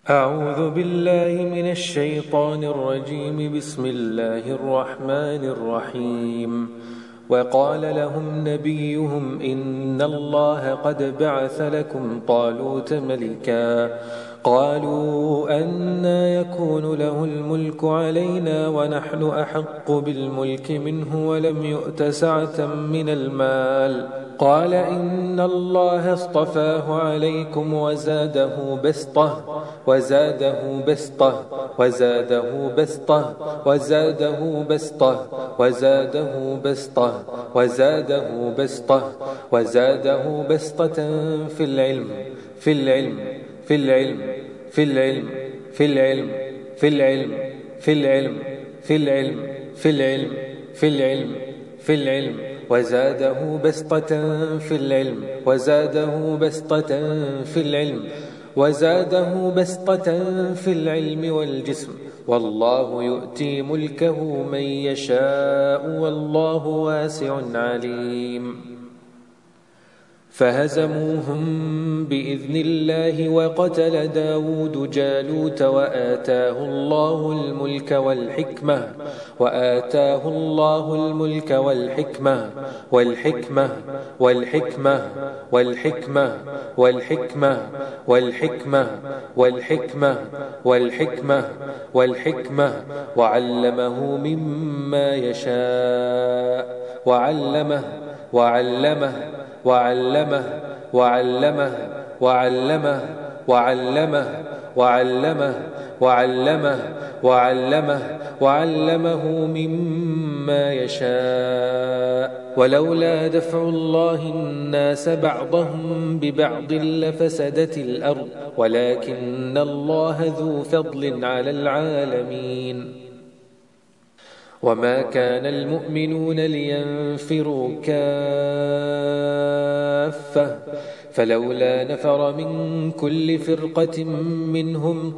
أعوذ بالله من الشيطان الرجيم. بسم الله الرحمن الرحيم. وقال لهم نبيهم إن الله قد بعث لكم طالوت ملكا. قالوا أنى يكون له الملك علينا ونحن أحق بالملك منه ولم يؤت سعة من المال. قال إن الله اصطفاه عليكم وزاده بسطة وزاده بسطة وزاده بسطة وزاده بسطة وزاده بسطة وزاده بسطة وزاده بسطة في العلم في العلم في العلم في العلم في العلم في العلم في العلم في العلم في العلم في العلم في العلم وزاده بسطة في العلم وزاده بسطة في العلم وزاده بسطة في العلم والجسم. والله يؤتي ملكه من يشاء والله واسع عليم. فهزموهم بإذن الله وقتل داود جالوت وآتاه الله الملك والحكمة وآتاه الله الملك والحكمة والحكمة والحكمة والحكمة والحكمة والحكمة والحكمة والحكمة والحكمة وعلمه مما يشاء وعلمه وعلمه وعلمه وعلمه وعلمه وعلمه وعلمه وعلمه وعلمه وعلمه مما يشاء. ولولا دفع الله الناس بعضهم ببعض لفسدت الأرض ولكن الله ذو فضل على العالمين. وما كان المؤمنون لينفروا كافة فلولا نفر من كل فرقة منهم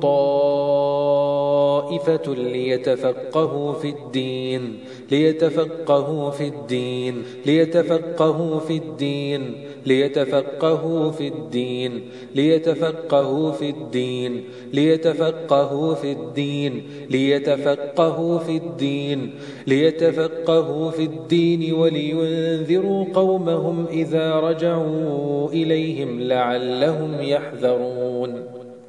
طائفة ليتفقهوا في الدين ليتفقهوا في الدين ليتفقهوا في الدين ليتفقهوا في الدين ليتفقهوا في الدين ليتفقهوا في الدين ليتفقهوا في الدين ليتفقهوا في الدين ولينذروا قومهم إذا رجعوا إليهم لعلهم يحذرون.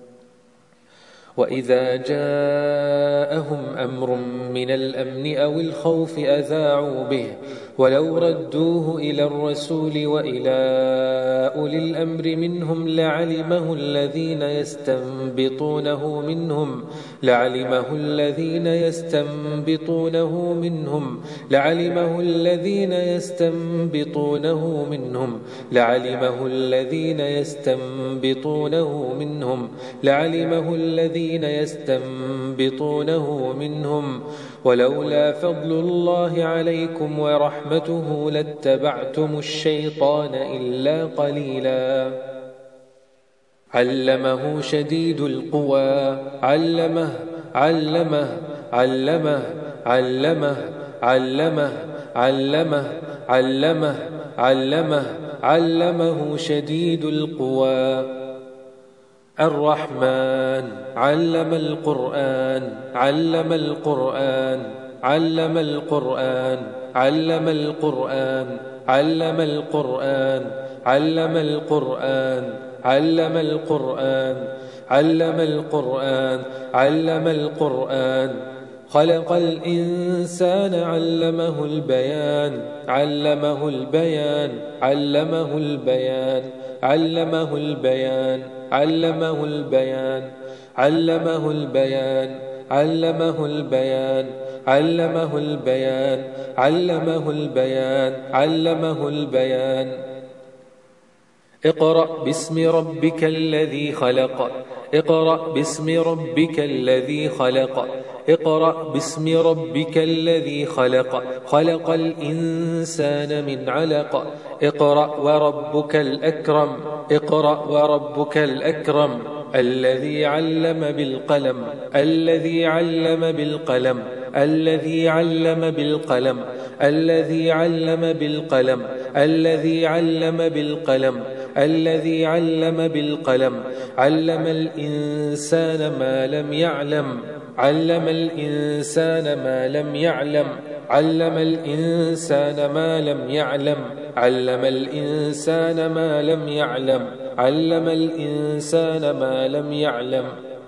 وإذا جاءهم أمر من الأمن أو الخوف أذاعوا به ولو ردوه إلى الرسول وإلى أولي الأمر منهم لعلمه الذين يستنبطونه منهم لعلمه الذين يستنبطونه منهم لعلمه الذين يستنبطونه منهم لعلمه الذين يستنبطونه منهم لعلمه الذين يستنبطونه منهم ولولا فضل الله عليكم ورحمته لاتبعتم الشيطان إلا قليلا. علمه شديد القوى علمه علمه علمه علمه علمه علمه علمه علمه علمه شديد القوى. الرحمن علم القرآن علم القرآن علم القرآن علم القرآن علم القرآن علم القرآن علم القرآن علم القرآن علم القرآن خلق الإنسان علمه البيان علمه البيان علمه البيان علمه البيان علمه البيان علمه البيان علمه البيان علمه البيان علمه البيان علمه البيان. اقرأ باسم ربك الذي خلق اقرأ باسم ربك الذي خلق اقرأ باسم ربك الذي خلق خلق الإنسان من علق اقرأ وربك الأكرم اقرأ وربك الأكرم الذي علم بالقلم الذي علم بالقلم الذي علم بالقلم الذي علم بالقلم الذي علم بالقلم الذي علم بالقلم علم الإنسان ما لم يعلم علم الإنسان ما لم يعلم علم الإنسان ما لم يعلم علم الإنسان ما لم يعلم علم الإنسان ما لم يعلم.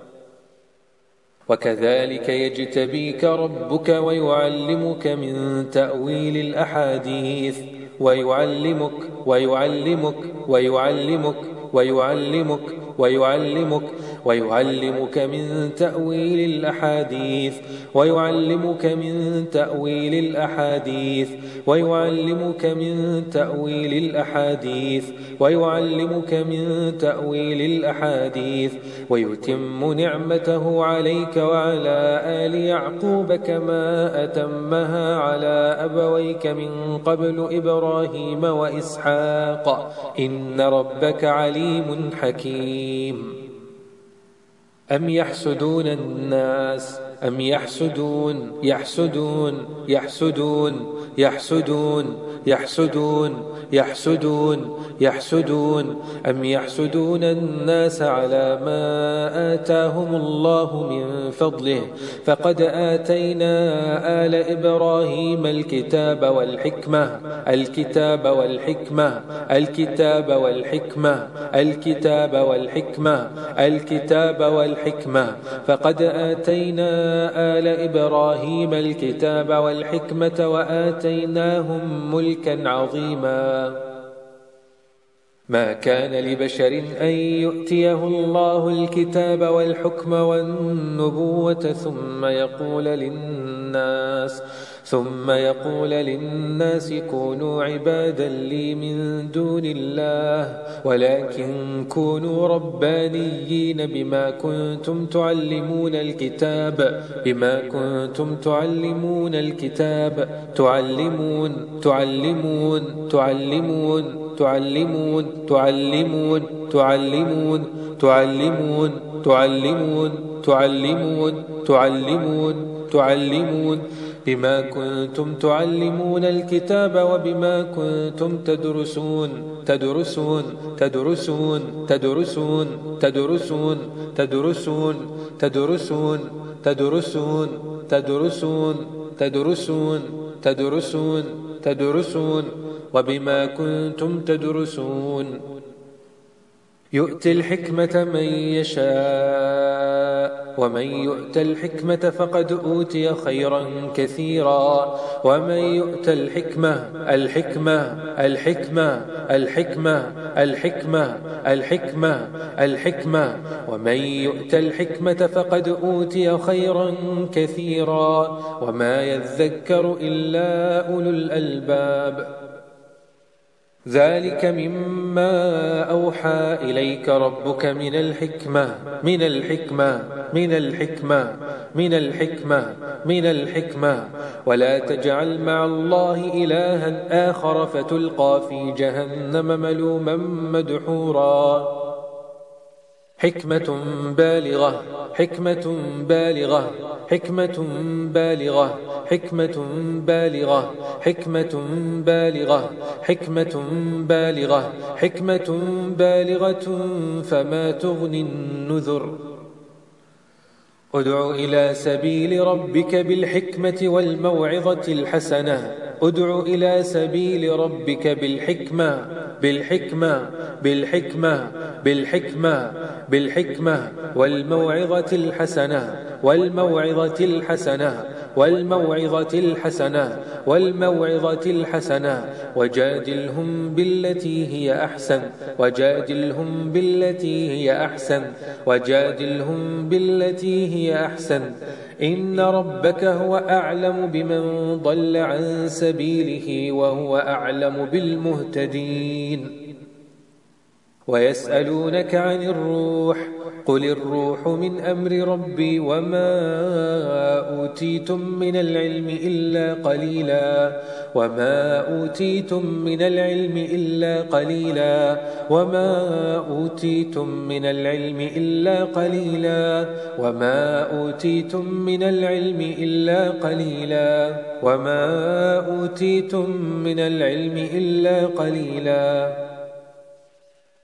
وكذلك يجتبيك ربك ويعلمك من تأويل الأحاديث ويعلمك ويعلمك ويعلمك ويعلمك ويعلمك ويعلمك من تأويل الأحاديث ويعلمك من تأويل الأحاديث ويعلمك من تأويل الأحاديث ويعلمك من تأويل الأحاديث ويتم نعمته عليك وعلى آل يعقوب كما أتمها على أبويك من قبل إبراهيم وإسحاق إن ربك عليم حكيم. أم يحسدون الناس أم يحسدون يحسدون يحسدون يحسدون يحسدون يحسدون يحسدون أم يحسدون الناس على ما آتاهم الله من فضله فقد آتينا آل إبراهيم الكتاب والحكمة الكتاب والحكمة الكتاب والحكمة الكتاب والحكمة الكتاب والحكمة فقد آتينا آل إبراهيم الكتاب والحكمة وآتيناهم ملكا عظيما. ما كان لبشر أن يؤتيه الله الكتاب والحكم والنبوة ثم يقول للناس كونوا عبادا لي من دون الله ولكن كونوا ربانيين بما كنتم تعلمون الكتاب تعلمون تعلمون تعلمون تعلمون تعلمون تعلمون تعلمون تعلمون تعلمون تعلمون تعلمون بما كنتم تعلمون الكتاب وبما كنتم تدرسون تدرسون تدرسون تدرسون تدرسون تدرسون تدرسون تدرسون تدرسون تدرسون تدرسون تدرسون وبما كنتم تدرسون. يؤتي الحكمة من يشاء ومن يؤت الحكمة فقد أوتي خيرا كثيرا ومن يؤت الحكمة الحكمة الحكمة الحكمة الحكمة الحكمة الحكمة ومن يؤت الحكمة فقد أوتي خيرا كثيرا وما يذكر إلا أولو الألباب. ذلك مما أوحى إليك ربك من الحكمة من الحكمة من الحكمة من الحكمة من الحكمة ولا تجعل مع الله إلها آخر فتلقى في جهنم ملوما مدحورا. حكمة بالغة حكمة بالغة حكمة بالغة حكمة بالغة حكمة بالغة حكمة بالغة حكمة بالغة فما تغني النذر. ادع إلى سبيل ربك بالحكمة والموعظة الحسنة ادع إلى سبيل ربك بالحكمة بالحكمة بالحكمة بالحكمة بالحكمة والموعظة الحسنة والموعظة الحسنة والموعظة الحسنة والموعظة الحسنة وجادلهم بالتي هي أحسن وجادلهم بالتي هي أحسن وجادلهم بالتي هي أحسن إن ربك هو أعلم بمن ضل عن سبيله وهو أعلم بالمهتدين. ويسألونك عن الروح قل الروح من أمر ربي وما أوتيتم من العلم إلا قليلا وما أوتيتم من العلم إلا قليلا وما أوتيتم من العلم إلا قليلا وما أوتيتم من العلم إلا قليلا وما أوتيتم من العلم إلا قليلا.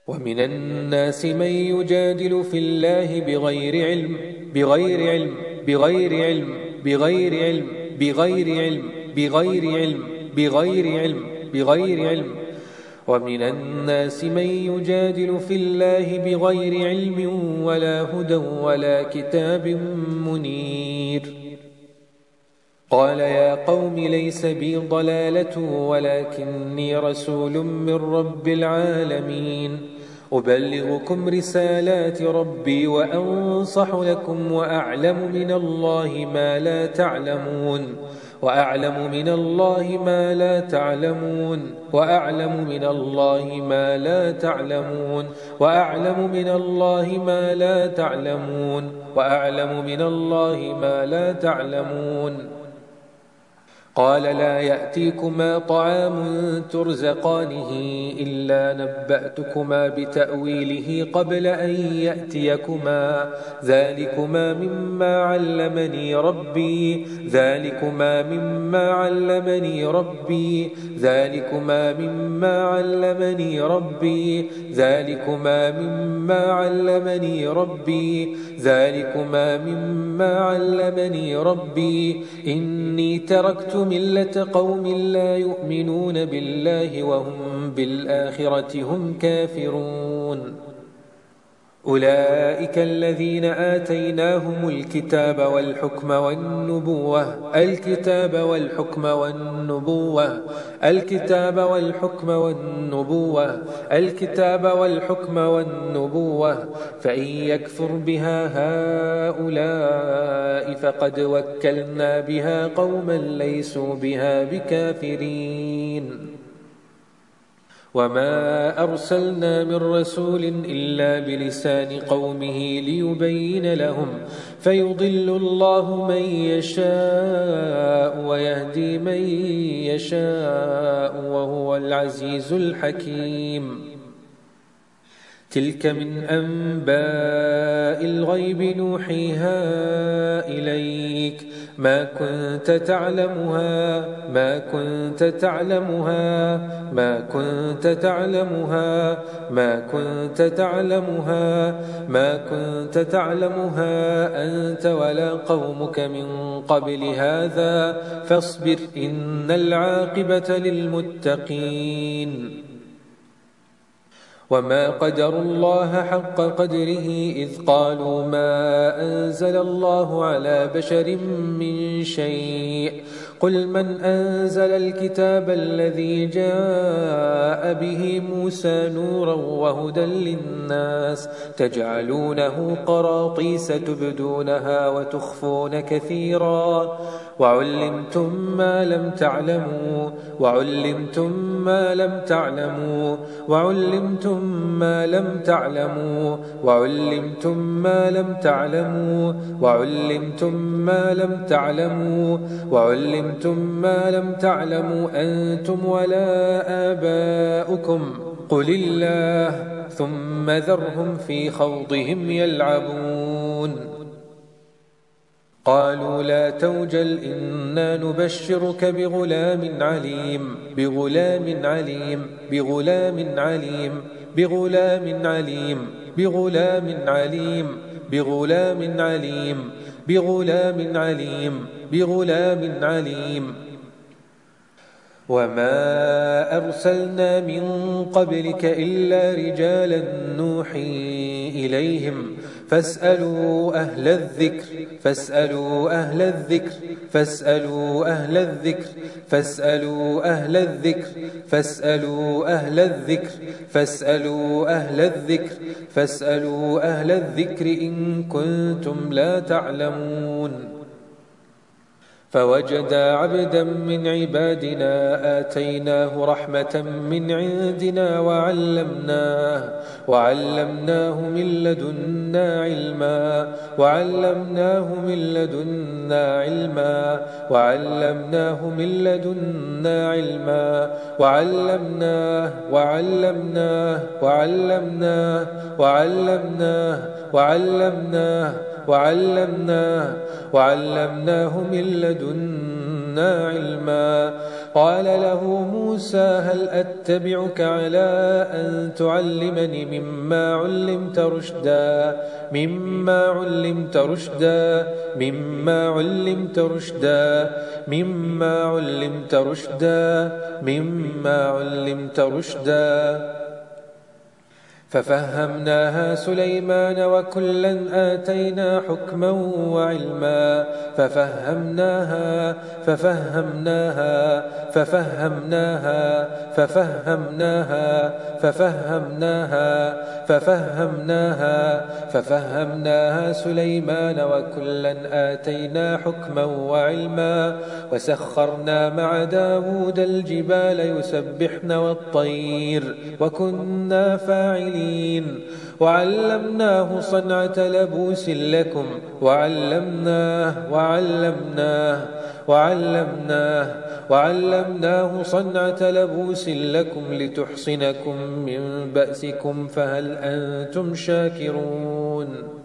ومن الناس من يجادل في الله بغير علم بغير علم بغير علم بغير علم بغير علم بغير علم بغير علم بغير علم ومن الناس من يجادل في الله بغير علم ولا هدى ولا كتاب منير. قال يا قوم ليس بي ضلالة ولكني رسول من رب العالمين أبلغكم رسالات ربي وأنصح لكم وأعلم من الله ما لا تعلمون وأعلم من الله ما لا تعلمون وأعلم من الله ما لا تعلمون وأعلم من الله ما لا تعلمون وأعلم من الله ما لا تعلمون. قال لا يأتيكما طعام ترزقانه إلا نبأتكما بتأويله قبل أن يأتيكما ذلكما مما علمني ربي ذلكما مما علمني ربي ذلكما مما علمني ربي ذلكما مما علمني ربي ذلكما مما علمني ربي إني تركت ملة قوم لا يؤمنون بالله وهم بالآخرة هم كافرون. أولئك الذين آتيناهم الكتاب والحكم والنبوة الكتاب والحكم والنبوة الكتاب والحكم والنبوة الكتاب والحكم والنبوة فإن يكفر بها هؤلاء فقد وكلنا بها قوما ليسوا بها بكافرين. وما أرسلنا من رسول إلا بلسان قومه ليبين لهم فيضل الله من يشاء ويهدي من يشاء وهو العزيز الحكيم. تلك من أنباء الغيب نوحيها إليك ما كنت تعلمها أنت ولا قومك من قبل هذا فاصبر إن العاقبة للمتقين. وما قدروا الله حق قدره إذ قالوا ما أنزل الله على بشر من شيء قل من أنزل الكتاب الذي جاء به موسى نورا وهدى للناس تجعلونه قراطيس تبدونها وتخفون كثيرا وعلمتم ما لم تعلموا أنتم ولا آباؤكم قل الله ثم ذرهم في خوضهم يلعبون. قالوا لا توجل إنا نبشرك بغلام عليم بغلام عليم بغلام عليم بغلام عليم بغلام عليم بغلام عليم بغلام عليم بغلام عليم. وما أرسلنا من قبلك إلا رجالا نوحي إليهم فاسألوا أهل الذكر إن كنتم لا تعلمون. فوجدا عبدا من عبادنا آتيناه رحمة من عندنا وعلمناه من لدنا لدنا علما. قال له موسى هل أتبعك على أن تعلمني مما علمت رشدا مما علمت رشدا مما علمت رشدا مما علمت رشدا مما علمت رشدا. ففهمناها سليمان وكلا آتينا حكما وعلما. ففهمناها ففهمناها ففهمناها ففهمناها ففهمناها ففهمناها ففهمناها سليمان وكلا آتينا حكما وعلما. وسخرنا مع داود الجبال يسبحن والطير وكنا فاعلين. وعلمناه صنعة لبوس لكم وعلمناه صنعة لبوس لكم لتحصنكم من بأسكم فهل أنتم شاكرون.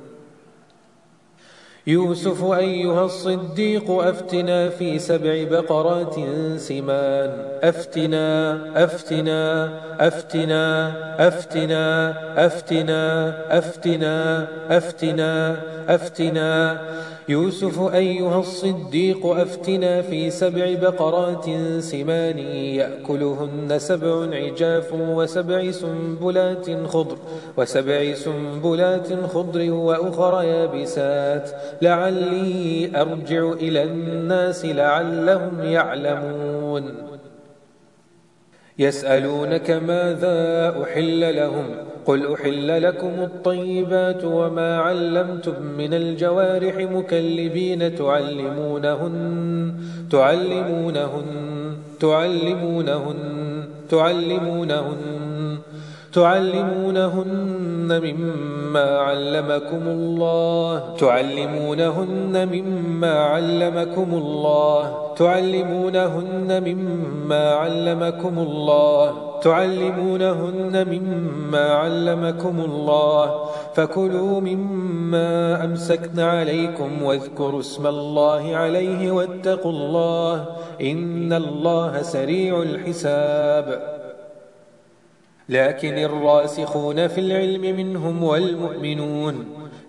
يوسف أيها الصديق أفتنا في 7 بقرات سمان. أفتنا أفتنا أفتنا أفتنا أفتنا أفتنا أفتنا أفتنا. يوسف أيها الصديق أفتنا في 7 بقرات سمان يأكلهن 7 عجاف وسبع سنبلات خضر وأخر يابسات لعلي أرجع إلى الناس لعلهم يعلمون. يسألونك ماذا أحل لهم قل أحل لكم الطيبات وما علمتم من الجوارح مكلبين تعلمونهن مما علمكم الله فكلوا مما أمسكن عليكم واذكروا اسم الله عليه واتقوا الله إن الله سريع الحساب. لكن الراسخون في العلم منهم والمؤمنون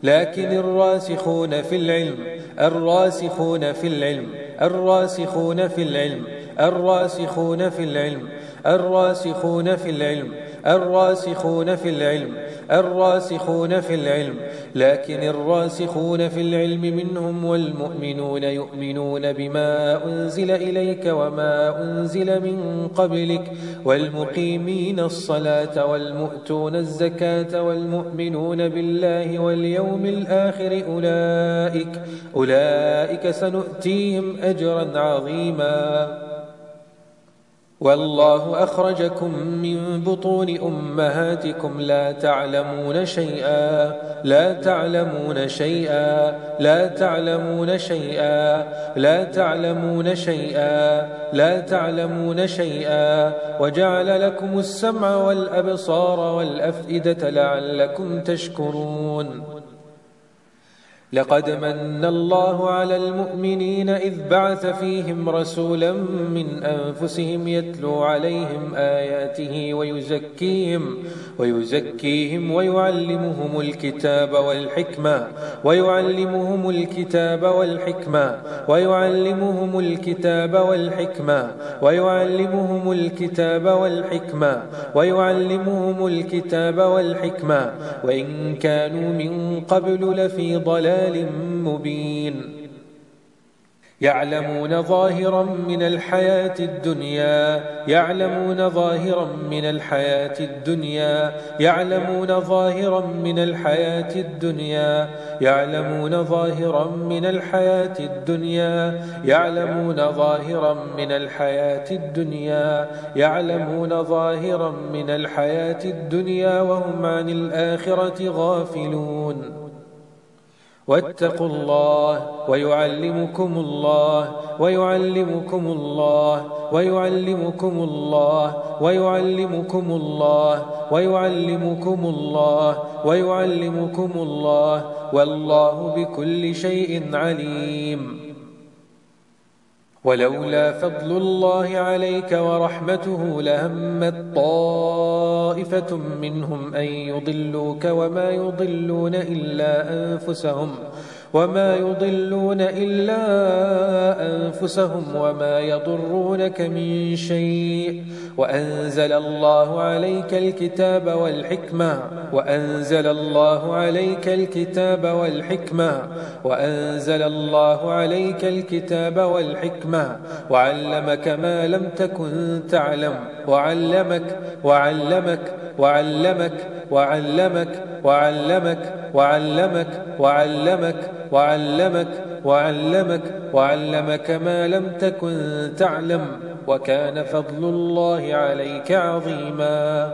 يؤمنون بما أنزل إليك وما أنزل من قبلك والمقيمين الصلاة والمؤتون الزكاة والمؤمنون بالله واليوم الآخر أولئك سنؤتيهم أجرا عظيما. والله أخرجكم من بطون أمهاتكم لا تعلمون شيئا وجعل لكم السمع والأبصار والأفئدة لعلكم تشكرون. لقد من الله على المؤمنين إذ بعث فيهم رسولا من أنفسهم يتلو عليهم آياته ويزكيهم ويعلمهم الكتاب والحكمة وإن كانوا من قبل لفي ضلال مبين. يعلمون ظاهرا من الحياة الدنيا وهم عن الآخرة غافلون. واتقوا الله ويعلمكم الله والله بكل شيء عليم. ولولا فضل الله عليك ورحمته لهمت طائفة منهم أن يضلوك وما يضلون إلا أنفسهم وما يضرونك من شيء وأنزل الله عليك الكتاب والحكمة وعلمك ما لم تكن تعلم وعلمك ما لم تكن تعلم وكان فضل الله عليك عظيما.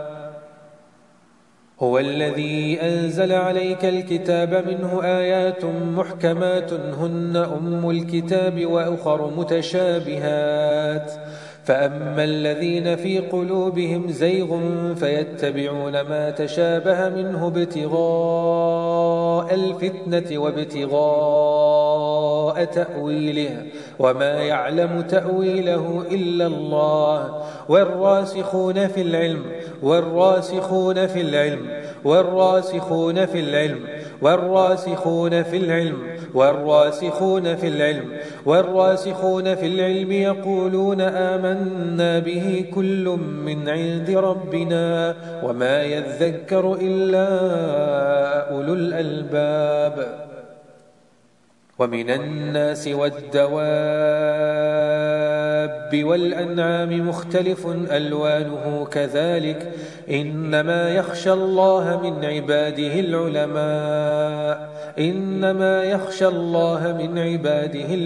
هو الذي أنزل عليك الكتاب منه آيات محكمات هن أم الكتاب وأخر متشابهات فأما الذين في قلوبهم زيغ فيتبعون ما تشابه منه ابتغاء الفتنة وابتغاء تأويله وما يعلم تأويله إلا الله والراسخون في العلم يقولون آمنا به كل من عند ربنا وما يذكر إلا أولو الألباب. ومن الناس والدواب والأنعام مختلف ألوانه كذلك إنما يخشى الله من عباده العلماء إنما يخشى الله من عباده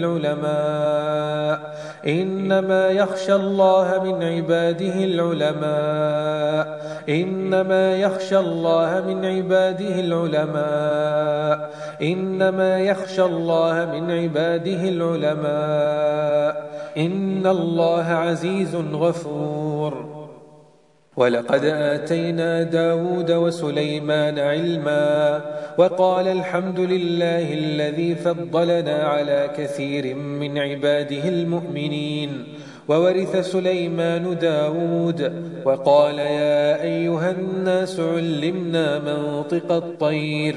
العلماء إن الله عزيز غفور. ولقد آتينا داود وسليمان علما وقال الحمد لله الذي فضلنا على كثير من عباده المؤمنين. وورث سليمان داود وقال يا أيها الناس علمنا منطق الطير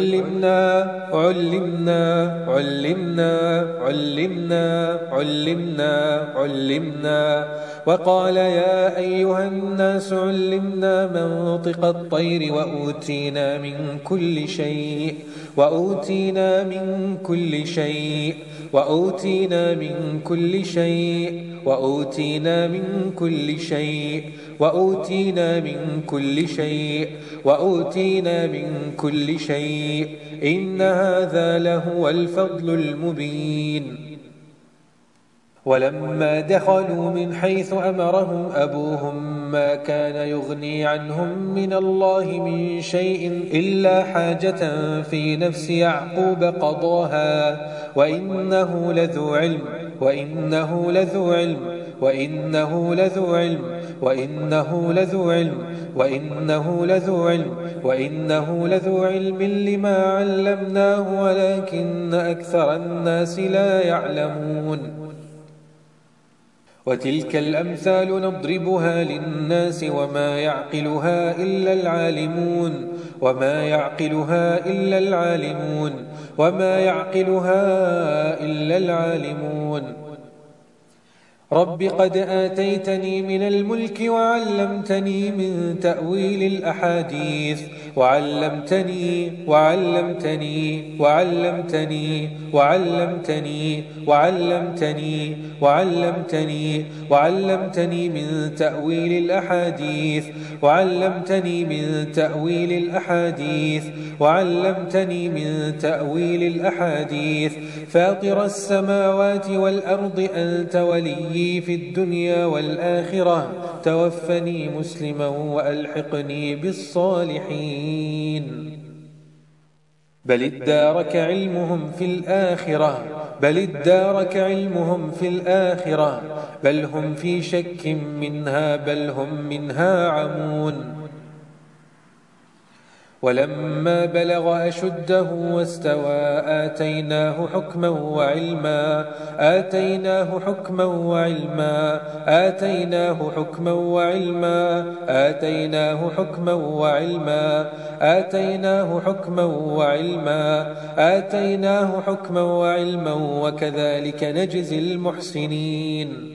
وقال يا أيها الناس علمنا منطق الطير وأوتينا من كل شيء وأوتينا من كل شيء وأوتينا من كل شيء وأوتينا من كل شيء وأوتينا من كل شيء وأوتينا من كل شيء إن هذا لهو الفضل المبين. ولما دخلوا من حيث أمرهم أبوهم ما كان يغني عنهم من الله من شيء إلا حاجة في نفس يعقوب قضاها وإنه لذو علم وإنه لذو علم وإنه لذو علم وإنه لذو علم وإنه لذو علم وإنه لذو علم لما علمناه ولكن أكثر الناس لا يعلمون. وتلك الأمثال نضربها للناس وما يعقلها إلا العالمون وما يعقلها إلا العالمون. رب قد آتيتني من الملك وعلمتني من تأويل الأحاديث وعلمتني من تأويل الأحاديث فاطر السماوات والأرض أنت وليي في الدنيا والآخرة توفني مسلما وألحقني بالصالحين. بل ادارك علمهم في الآخرة بل هم في شك منها بل هم منها عمون. ولما بلغ أشده واستوى آتيناه حكما وعلما آتيناه حكما وعلما آتيناه حكما وعلما آتيناه حكما وعلما آتيناه حكما وعلما آتيناه حكما وعلما وكذلك نجزي المحسنين.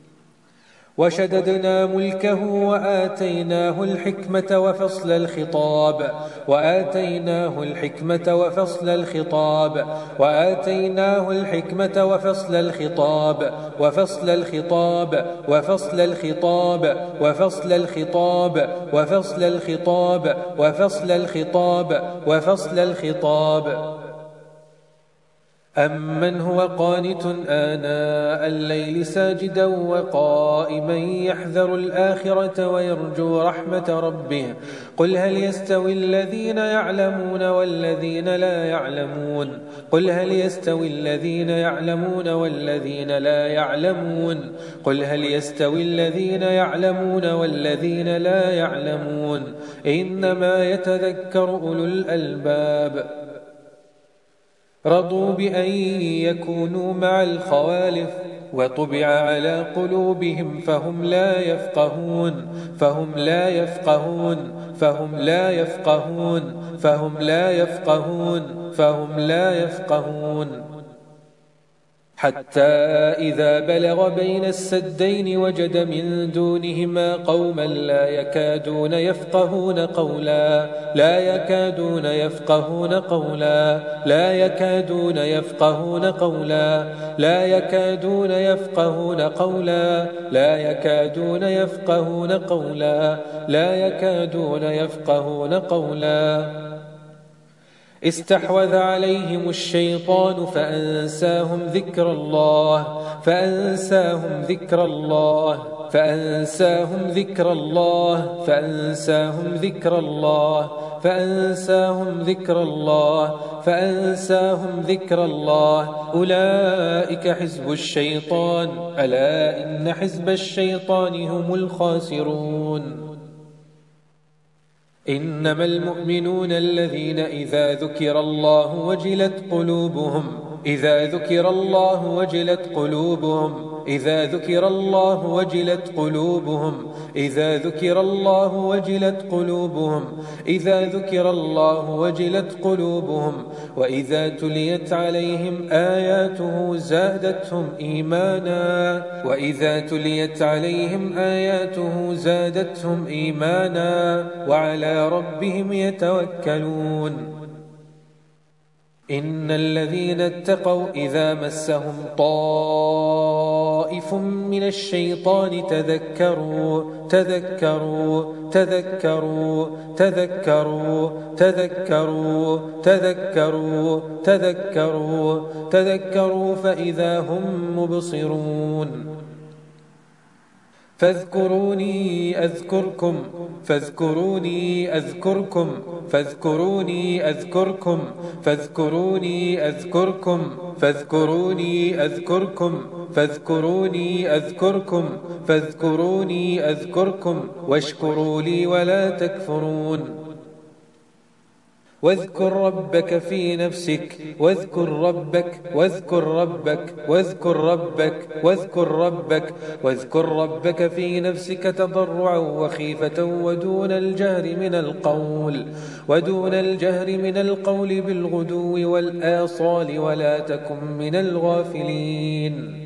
وشددنا ملكه وآتيناه الحكمة وفصل الخطاب وآتيناه الحكمة وفصل الخطاب وآتيناه الحكمة وفصل الخطاب وفصل الخطاب وفصل الخطاب وفصل الخطاب وفصل الخطاب وفصل الخطاب وفصل الخطاب أمن هو قانت آناء الليل ساجدا وقائما يحذر الآخرة ويرجو رحمة ربه قل هل يستوي الذين يعلمون والذين لا يعلمون قل هل يستوي الذين يعلمون والذين لا يعلمون قل هل يستوي الذين يعلمون والذين لا يعلمون إنما يتذكر أولو الألباب. رضوا بأن يكونوا مع الخوالف وطبع على قلوبهم فهم لا يفقهون فهم لا يفقهون فهم لا يفقهون فهم لا يفقهون فهم لا يفقهون حتى إذا بلغ بين السدين وجد من دونهما قوما لا يكادون يفقهون قولا لا يكادون يفقهون قولا لا يكادون يفقهون قولا لا يكادون يفقهون قولا لا يكادون يفقهون قولا لا يكادون يفقهون قولا استحوذ عليهم الشيطان فأنساهم ذكر الله فأنساهم ذكر الله فأنساهم ذكر الله فأنساهم ذكر الله فأنساهم ذكر الله فأنساهم ذكر الله أولئك حزب الشيطان ألا إن حزب الشيطان هم الخاسرون. إنما المؤمنون الذين إذا ذكر الله وجلت قلوبهم إذا ذكر الله وجلت قلوبهم إذا ذكر الله وجلت قلوبهم إذا ذكر الله وجلت قلوبهم إذا ذكر الله وجلت قلوبهم وإذا تليت عليهم آياته زادتهم إيمانا وإذا تليت عليهم آياته زادتهم إيمانا وعلى ربهم يتوكلون. إن الذين اتقوا إذا مسهم طائف من الشيطان تذكروا تذكروا تذكروا تذكروا تذكروا تذكروا تذكروا تذكروا فإذا هم مبصرون. فاذكروني أذكركم فاذكروني أذكركم فاذكروني أذكركم فاذكروني أذكركم فاذكروني أذكركم فاذكروني أذكركم فاذكروني أذكركم واشكروا لي ولا تكفرون. واذكر ربك في نفسك واذكر ربك واذكر ربك واذكر ربك واذكر ربك واذكر ربك في نفسك تضرعا وخيفة ودون الجهر من القول بالغدو والآصال ولا تكن من الغافلين.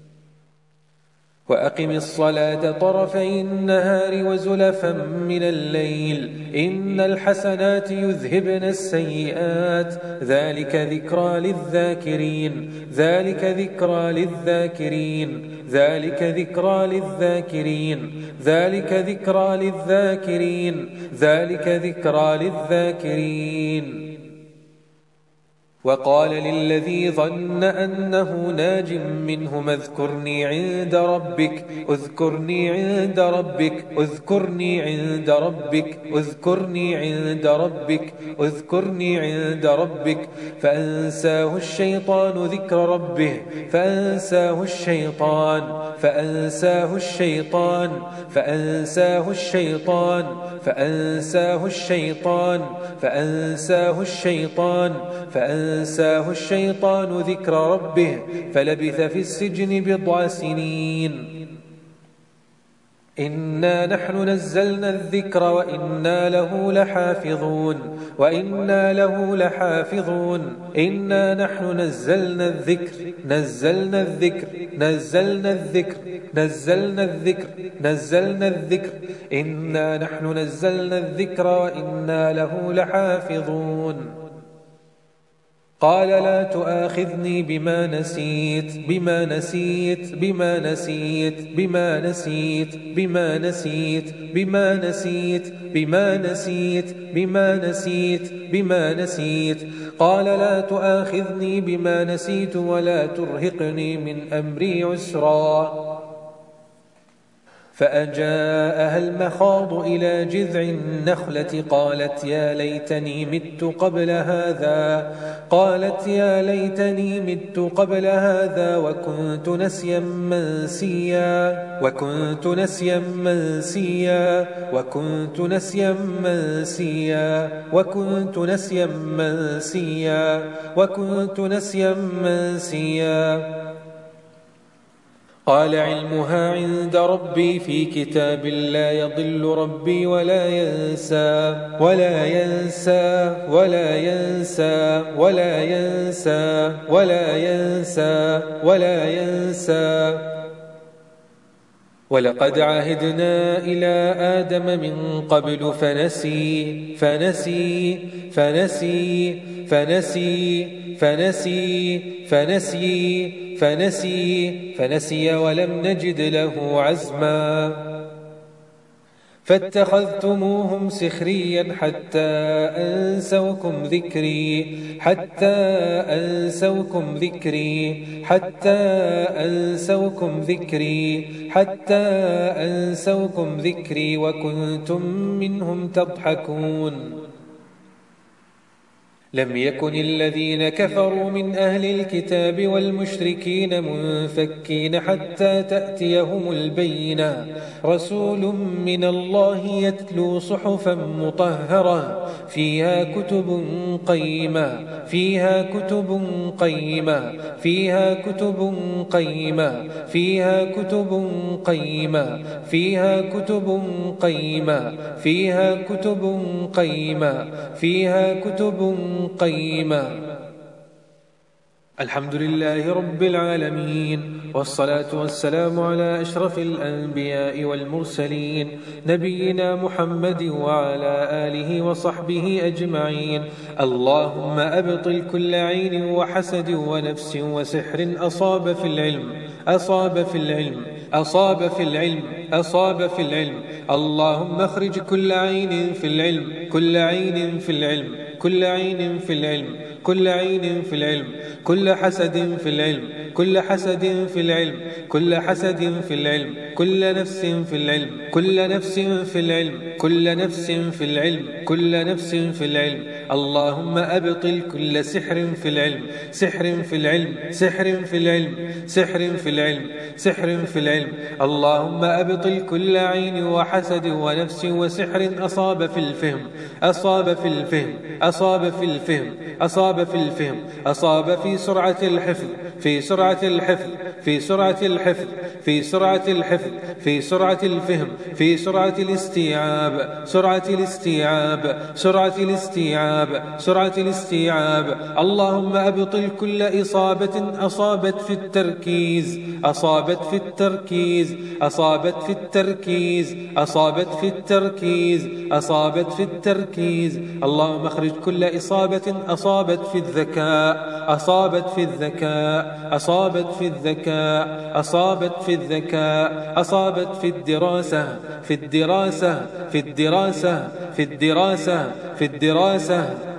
وأقم الصلاة طرفي النهار وزلفا من الليل إن الحسنات يذهبن السيئات ذلك ذكرى للذاكرين ذلك ذكرى للذاكرين ذلك ذكرى للذاكرين ذلك ذكرى للذاكرين ذلك ذكرى للذاكرين. وقال للذي ظن أنه ناج منهما اذكرني عند ربك اذكرني عند ربك اذكرني عند ربك اذكرني عند ربك اذكرني عند ربك فأنساه الشيطان ذكر ربه فأنساه الشيطان فأنساه الشيطان فأنساه الشيطان فأنساه الشيطان ذكر ربه فلبث في السجن بضع سنين. إنا نحن نزلنا الذكر وإنا له لحافظون إنا نحن نزلنا الذكر إنا نحن نزلنا الذكر وإنا له لحافظون. قال لا تؤاخذني بما نسيت قال لا تؤاخذني بما نسيت ولا ترهقني من أمري عسرا. فأجاءها المخاض إلى جذع النخلة قالت يا ليتني مت قبل هذا وكنت نسيا منسيا. قال علمها عند ربي في كتاب لا يضل ربي ولا ينسى. ولقد عهدنا إلى آدم من قبل فنسي ولم نجد له عزما. فاتخذتموهم سخريا حتى أنسوكم ذكري وكنتم منهم تضحكون. لم يكن الذين كفروا من أهل الكتاب والمشركين منفكين حتى تأتيهم البينة. رسول من الله يتلو صحفا مطهرة فيها كتب قيمة. الحمد لله رب العالمين، والصلاة والسلام على أشرف الأنبياء والمرسلين نبينا محمد وعلى آله وصحبه أجمعين. اللهم أبطل كل عين وحسد ونفس وسحر أصاب في العلم. اللهم اخرج كل عين في العلم، كل حسد في العلم، كل نفس في العلم. اللهم أبطل كل سحر في العلم. اللهم أبطل كل عين وحسد ونفس وسحر أصاب في الفهم، أصاب في سرعة الحفظ، في سرعة الفهم، في سرعة الاستيعاب. اللهم أبطل كل إصابة أصابت في التركيز. اللهم اخرج كل إصابة أصابت في الذكاء، أصابت في الدراسة،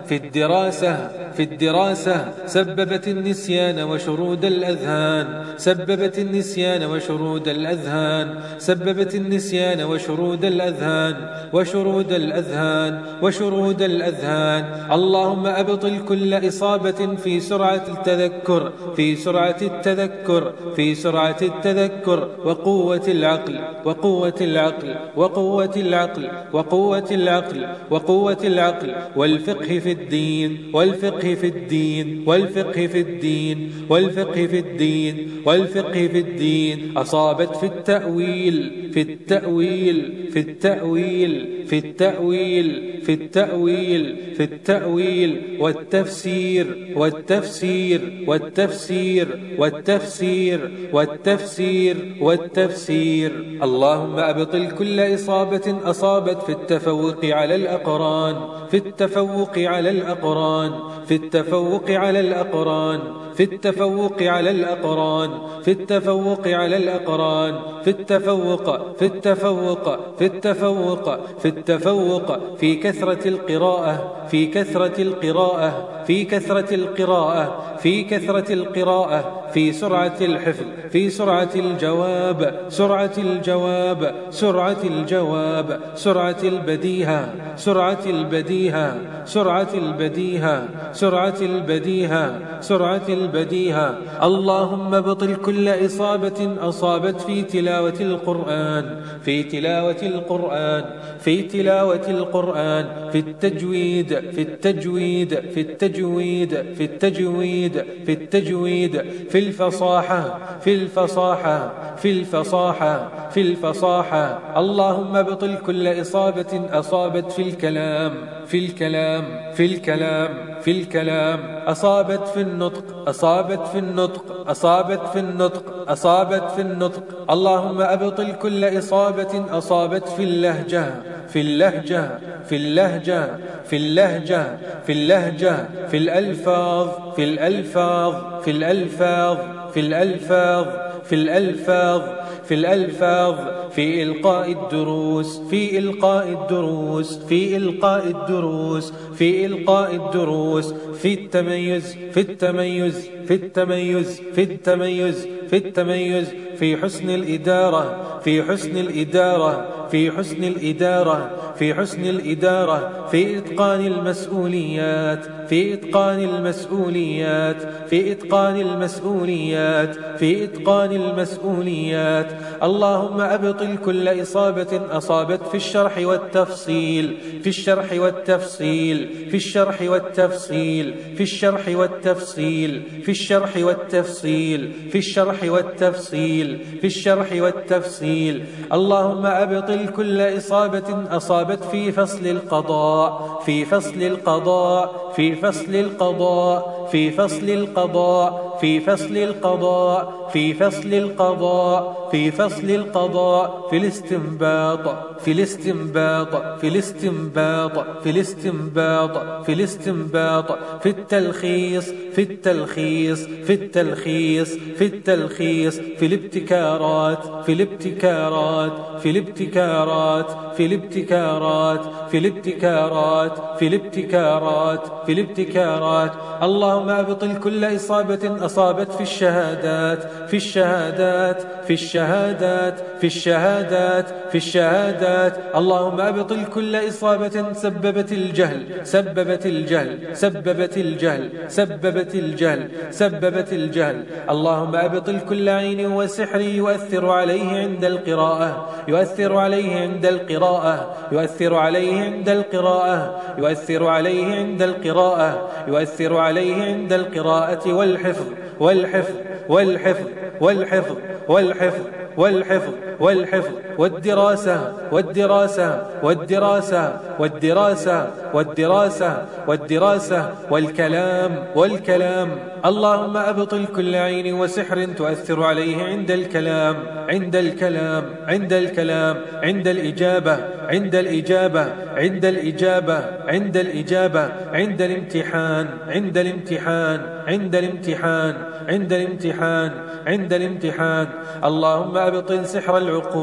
في الدراسة سببت النسيان وشرود الأذهان، سببت النسيان وشرود الأذهان، سببت النسيان وشرود الأذهان، وشرود الأذهان، وشرود الأذهان. اللهم أبطل كل إصابة في سرعة التذكر، في سرعة التذكر، في سرعة التذكر، وقوة العقل، وقوة العقل، وقوة العقل، وقوة العقل، وقوة العقل، والفقه في الدين، والفقه في الدين، والفقه في الدين، والفقه في الدين، والفقه في الدين. أصابت في التأويل، في التأويل، في التأويل، في التأويل، في التأويل، في التأويل، والتفسير، والتفسير، والتفسير، والتفسير، والتفسير، والتفسير. اللهم أبطل كل إصابة أصابت في التفوق على الأقران، في التفوق على الأقران، في التفوق على الأقران، في التفوق على الأقران، في التفوق على الأقران، في التفوق، في التفوق، في التفوق، في التفوق، في كثرة القراءة، في كثرة القراءة، في كثرة القراءة، في كثرة القراءة، في سرعة الحفظ، في سرعة الجواب، سرعة الجواب، سرعة الجواب، سرعة البديهة، سرعة البديهة، سرعة البديهة، سرعة البديهة، سرعة البديهة. اللهم ابطل كل إصابة أصابت في تلاوة القرآن، في تلاوة القرآن، في تلاوة القرآن، في التجويد، في التجويد، في التجويد، في التجويد، في التجويد، في الفصاحة، في الفصاحة، في الفصاحة، في الفصاحة. اللهم ابطل كل إصابة أصابت في الكلام، في الكلام، في الكلام، في الكلام، أصابت في النطق، أصابت في النطق، أصابت في النطق، أصابت في النطق. اللهم أبطل كل إصابة أصابت في اللهجة، في اللهجة، في اللهجة، في اللهجة، في اللهجة، في الألفاظ، في الألفاظ، في الألفاظ، في الألفاظ، في الألفاظ، في الألفاظ، في إلقاء الدروس، في إلقاء الدروس، في إلقاء الدروس، في إلقاء الدروس، في التميز، في التميز، في التميز، في التميز، في التميز، في حسن الإدارة، في حسن الإدارة، في حسن الإدارة، في حسن الإدارة، في إتقان المسؤوليات، في إتقان المسؤوليات، في إتقان المسؤوليات، في إتقان المسؤوليات. اللهم أبطل كل إصابة أصابت في الشرح والتفصيل، في الشرح والتفصيل، في الشرح والتفصيل، في الشرح والتفصيل، في الشرح والتفصيل، في الشرح والتفصيل، في الشرح والتفصيل. اللهم أبطل كل إصابة أصابت في فصل القضاء، في فصل القضاء، في فصل القضاء، في فصل القضاء، في فصل القضاء، في فصل القضاء، في فصل القضاء، في الاستنباط، في الاستنباط، في الاستنباط، في الاستنباط، في الاستنباط، في التلخيص، في التلخيص، في التلخيص، في التلخيص، في الابتكارات، في الابتكارات، في الابتكارات، في الابتكارات، في الابتكارات، في الابتكارات، في الابتكارات. اللهم أبطل كل إصابة أصابت في الشهادات، في الشهادات، في الشهادات، في الشهادات، في الشهادات. اللهم أبطل كل إصابة سببت الجهل، سببت الجهل، سببت الجهل، سببت الجهل، سببت الجهل. اللهم أبطل كل عين وسحر يؤثر عليه عند القراءة، يؤثر عليه عند القراءة، يؤثر عليه عند القراءة، يؤثر عليه عند القراءة، يؤثر عليه عند القراءة والحفظ، والحفظ، والحفظ، والحفظ، والحفظ، والحفظ، والحفظ، والدراسة، والدراسة، والدراسة، والدراسة، والدراسة، والدراسة، والكلام، والكلام. اللهم أبطل كل عين وسحر تؤثر عليه عند الكلام، عند الكلام، عند الكلام، عند الإجابة، عند الإجابة، عند الإجابة، عند الإجابة، عند الامتحان، عند الامتحان، عند الامتحان، عند الامتحان، عند الامتحان. اللهم أبطل سحر العقول،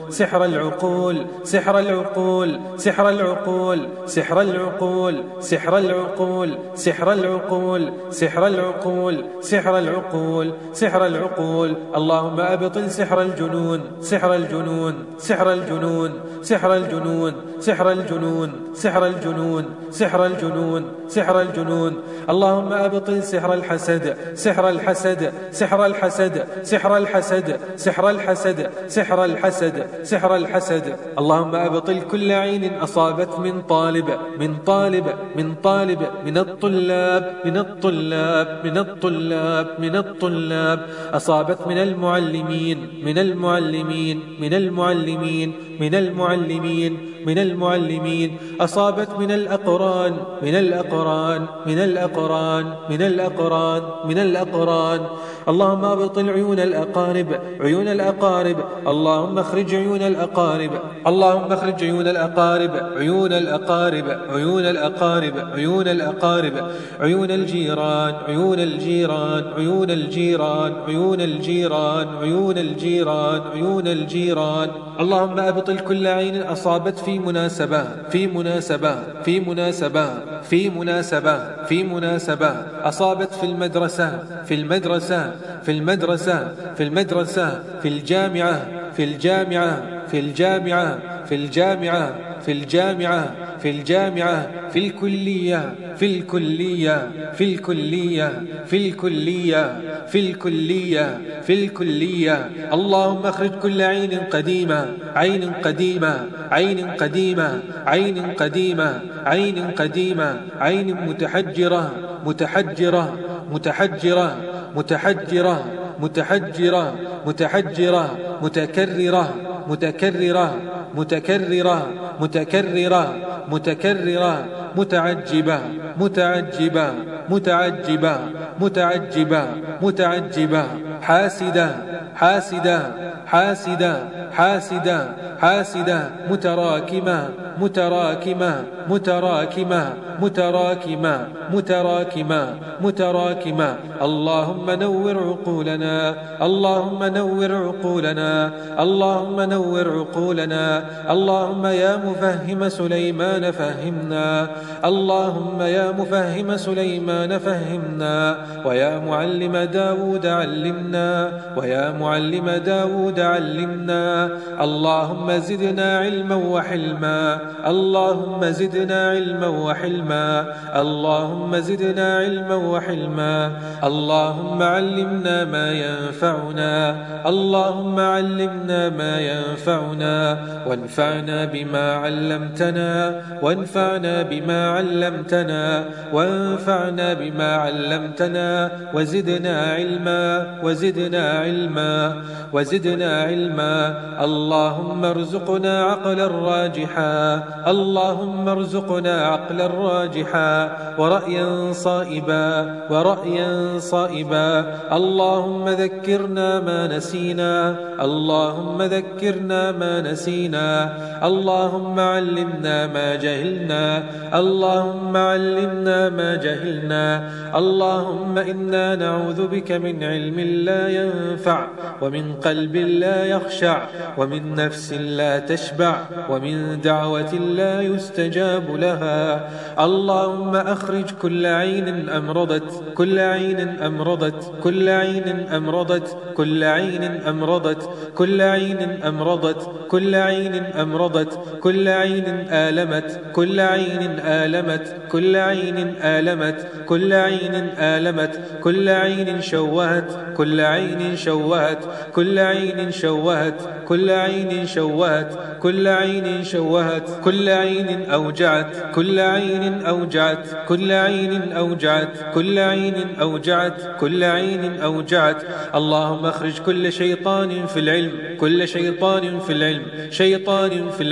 سحر العقول سحر العقول سحر العقول سحر العقول سحر العقول سحر العقول سحر العقول سحر العقول سحر العقول. اللهم أبطل سحر الجنون سحر الجنون سحر الجنون سحر الجنون سحر الجنون سحر الجنون سحر الجنون سحر الجنون. اللهم أبطل سحر الحسد سحر الحسد سحر الحسد سحر الحسد سحر الحسد سحر الحسد سحر الحسد. اللهم أبطل كل عين أصابت من طالب من طالب من طالب من الطلاب من الطلاب من الطلاب من الطلاب، أصابت من المعلمين من المعلمين من المعلمين من المعلمين من المعلمين، أصابت من الأقران من الأقران من الأقران من الأقران من الأقران. اللهم أبطل عيون الأقارب عيون الأقارب. اللهم اخرج عيون الأقارب اللهم اخرج عيون الأقارب عيون الأقارب عيون الأقارب عيون الأقارب عيون الجيران عيون الجيران عيون الجيران عيون الجيران عيون الجيران عيون الجيران. اللهم أبطل كل عين أصابت في مناسبة في مناسبة في مناسبة في مناسبة في مناسبة، أصابت في المدرسة في المدرسة في المدرسة في المدرسة في الجامعة في الجامعة في الجامعة في الجامعة في الجامعة في الجامعة في الكلية في الكلية في الكلية في الكلية في الكلية في الكلية. اللهم اخرج كل عين قديمة عين قديمة عين قديمة عين قديمة عين قديمة عين متحجرة متحجرة متحجرة متحجرة متحجرة متحجرة متكررة متكررة متكررة متكررة متكررة متعجبة متعجبة متعجبة متعجبة متعجبة، حاسدة حاسدة حاسدة حاسدة حاسدة، متراكمة متراكمة متراكمة متراكمة متراكمة متراكمة. اللهم نور عقولنا اللهم نور عقولنا اللهم نور عقولنا. اللهم يا مفهم سليمان فهمنا اللهم يا مفهم سليمان فهمنا، ويا معلم داود علمنا ويا معلم داود علمنا. اللهم زدنا علما وحلما اللهم زدنا علما وحلما اللهم زدنا علما وحلما. اللهم علمنا ما ينفعنا اللهم علمنا ما ينفعنا، وانفعنا بما علمتنا وانفعنا بما علمتنا وانفعنا بما علمتنا، وزدنا علما وزدنا علما وزدنا علما. اللهم ارزقنا عقلا راجحا اللهم ارزقنا عقلا راجحا، ورأيا صائبا ورأيا صائبا. اللهم ذكرنا ما نسينا اللهم ذكرنا ما نسينا. اللهم علمنا ما جهلنا اللهم علمنا ما جهلنا. اللهم إنا نعوذ بك من علم لا ينفع، ومن قلب لا يخشع، ومن نفس لا تشبع، ومن دعوة لا يستجاب لها. اللهم أخرج كل عين أمرضت كل عين أمرضت كل عين أمرضت كل عين أمرضت كل عين أمرضت كل عين أمرضت كل عين آلمت كل عين آلمت كل عين آلمت كل عين آلمت كل عين شوهت كل عين شوهت كل عين شوهت كل عين شوهت كل عين شوهت كل عين أوجعت كل عين أوجعت كل عين أوجعت كل عين أوجعت كل عين أوجعت. اللهم اخرج كل شيطان في العلم كل شيطان في العلم شيطان في العلم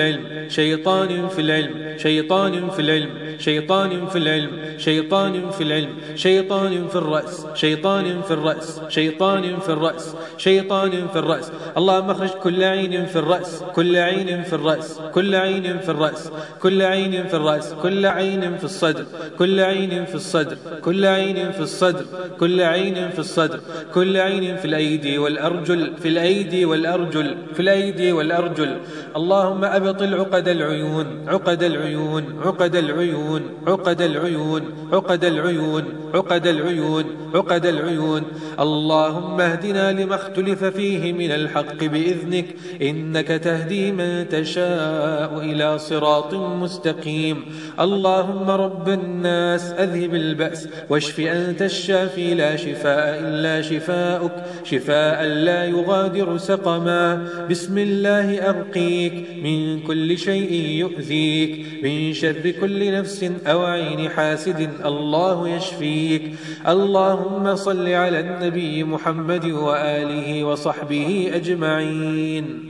شيطان في العلم، شيطان في العلم، شيطان في العلم، شيطان في العلم، شيطان في الرأس، شيطان في الرأس، شيطان في الرأس، شيطان في الرأس. اللهم اخرج كل عين في الرأس، كل عين في الرأس، كل عين في الرأس، كل عين في الرأس، كل عين في الصدر، كل عين في الصدر، كل عين في الصدر، كل عين في الصدر، كل عين في الأيدي والأرجل، في الأيدي والأرجل، في الأيدي والأرجل. اللهم أبطل عقد العيون، عقد العيون، عقد العيون، عقد العيون، عقد العيون، عقد العيون، عقد العيون. اللهم اهدنا لما اختلف فيه من الحق بإذنك، إنك تهدي من تشاء إلى صراط مستقيم. اللهم رب الناس أذهب البأس واشف أنت الشافي، لا شفاء إلا شفاؤك، شفاء لا يغادر سقما. بسم الله أرقيك من كل شيء يؤذيك، من شر كل نفس أو عين حاسد الله يشفيك. اللهم صل على النبي محمد وآله وصحبه أجمعين.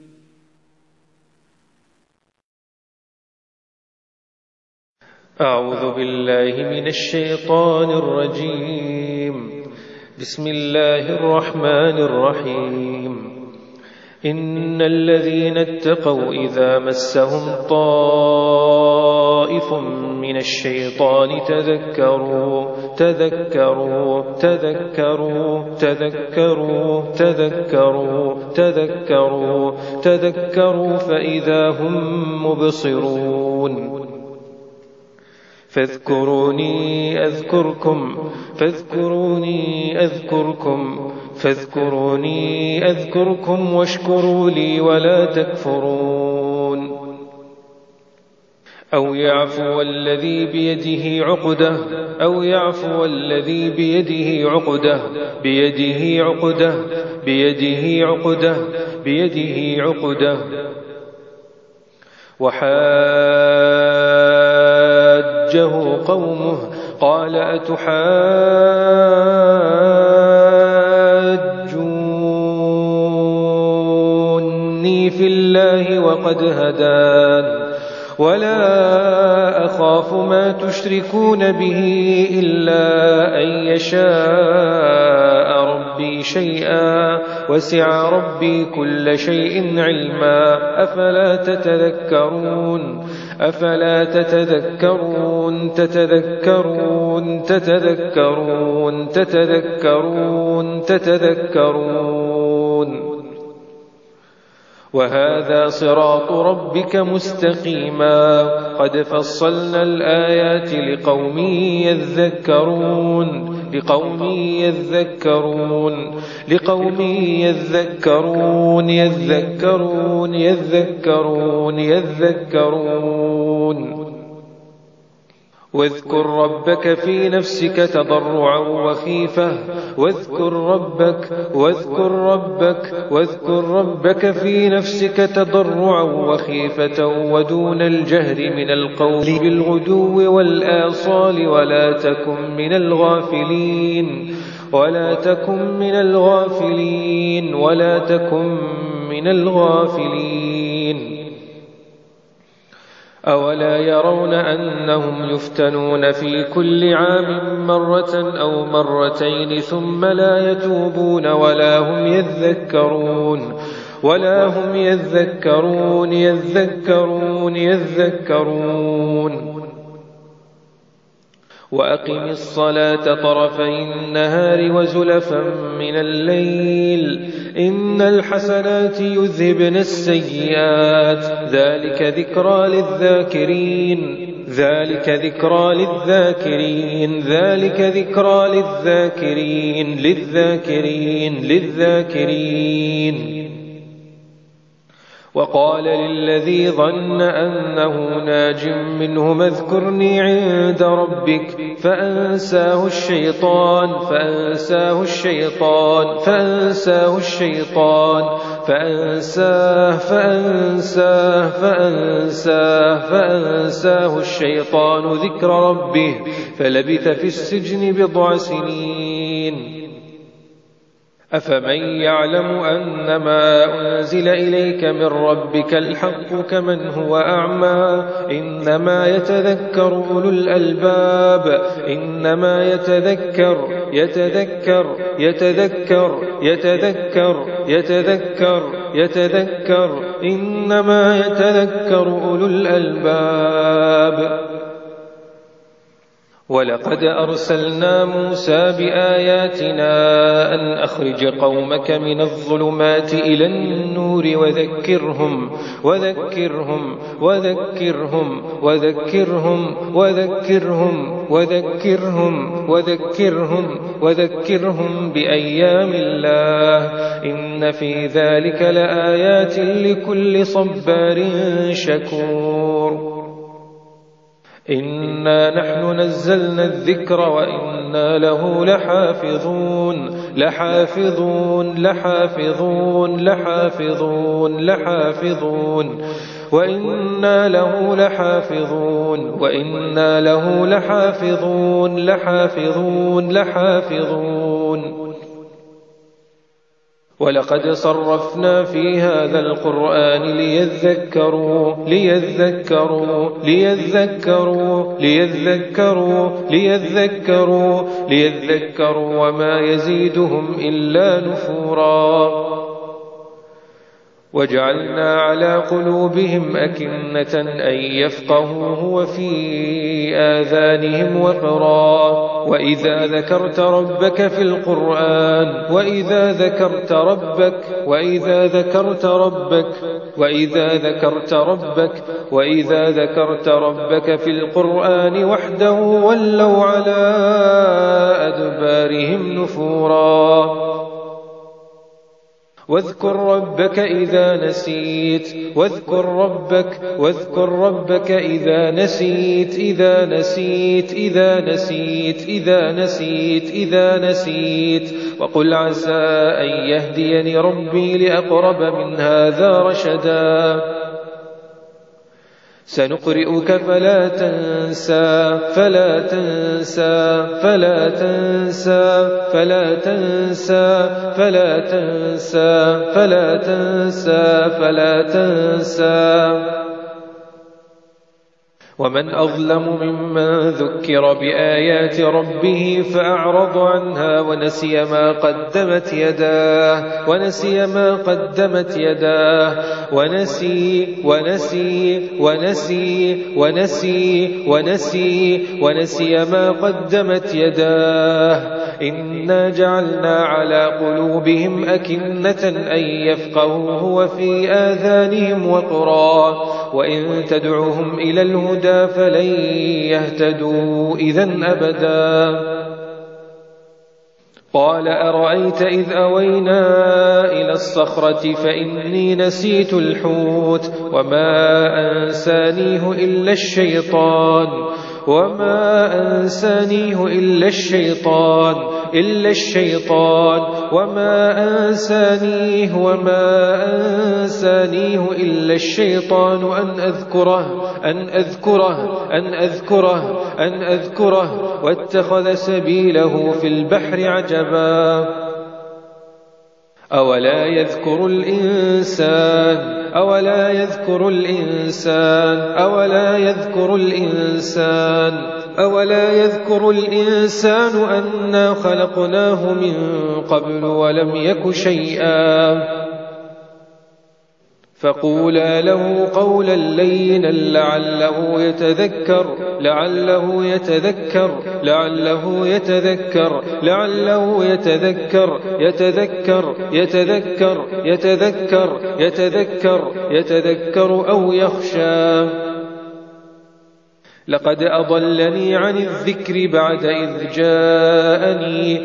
أعوذ بالله من الشيطان الرجيم. بسم الله الرحمن الرحيم. إن الذين اتقوا إذا مسهم طائف من الشيطان تذكروا تذكروا تذكروا تذكروا تذكروا تذكروا تذكروا فإذا هم مبصرون. فاذكروني أذكركم، فاذكروني أذكركم، فاذكروني أذكركم واشكروا لي ولا تكفرون. أو يعفو الذي بيده عقدة، أو يعفو الذي بيده عقدة، بيده عقدة، بيده عقدة، بيده عقدة. وحاجه قومه قال أتحاجوني في الله وقد هدان ولا أخاف ما تشركون به إلا أن يشاء ربي شيئا وسع ربي كل شيء علما. أفلا تتذكرون، أفلا تتذكرون تتذكرون تتذكرون تتذكرون تتذكرون. وهذا صراط ربك مستقيما. قد فصلنا الآيات لقوم يذكرون، لقوم يذكرون، لقوم يذكرون، يذكرون يذكرون يذكرون. واذكر ربك في نفسك تضرعا وخيفة، واذكر ربك، واذكر ربك، واذكر ربك في نفسك تضرعا وخيفة ودون الجهر من القول بالغدو والآصال ولا تكن من الغافلين، ولا تكن من الغافلين، ولا تكن من الغافلين. أولا يرون أنهم يفتنون في كل عام مرة أو مرتين ثم لا يتوبون ولا هم يذكرون، ولا هم يذكرون يذكرون يذكرون. وأقم الصلاة طرفي النهار وزلفا من الليل إن الحسنات يذهبن السيئات ذلك ذكرى للذاكرين، ذلك ذكرى للذاكرين، ذلك ذكرى للذاكرين للذاكرين للذاكرين. وقال للذي ظن أنه ناج منه اذكرني عند ربك فأنساه الشيطان، فأنساه الشيطان، فأنساه الشيطان، فأنساه فأنساه فأنساه فأنساه الشيطان ذكر ربه فلبث في السجن 9 سنين. أفمن يعلم أنما أنزل إليك من ربك الحق كمن هو أعمى إنما يتذكر أولو الألباب إنما يتذكر إنما يتذكر أولو الألباب. ولقد أرسلنا موسى بآياتنا أن أخرج قومك من الظلمات إلى النور وذكرهم بأيام الله إن في ذلك لآيات لكل صبار شكور. إنا نحن نزلنا الذكر وإنا له لحافظون. ولقد صرفنا في هذا القرآن ليذكروا وما يزيدهم إلا نفورا. وجعلنا على قلوبهم أكنة أن يفقهوه وفي آذانهم وقرا وإذا ذكرت ربك في القرآن وإذا ذكرت ربك في القرآن وحده ولوا على أدبارهم نفورا. واذكر ربك إذا نسيت وقل عسى أن يهديني ربي لأقرب من هذا رشدا. سنقرئك فلا تنسى. ومن أظلم ممن ذكر بآيات ربه فأعرض عنها ونسي ما قدمت يداه إنا جعلنا على قلوبهم أكنة أن يفقهوه وفي آذانهم وقرا وإن تدعوهم إلى الهدى فلن يهتدوا إذن أبدا. قال أرأيت إذ أوينا إلى الصخرة فإني نسيت الحوت وما أنسانيه إلا الشيطان أن أذكره واتخذ سبيله في البحر عجبا. أولا يذكر الإنسان أنا خلقناه من قبل ولم يك شيئا. فقولا له قولا لينا لعله يتذكر أو يخشى. لقد أضلني عن الذكر بعد إذ جاءني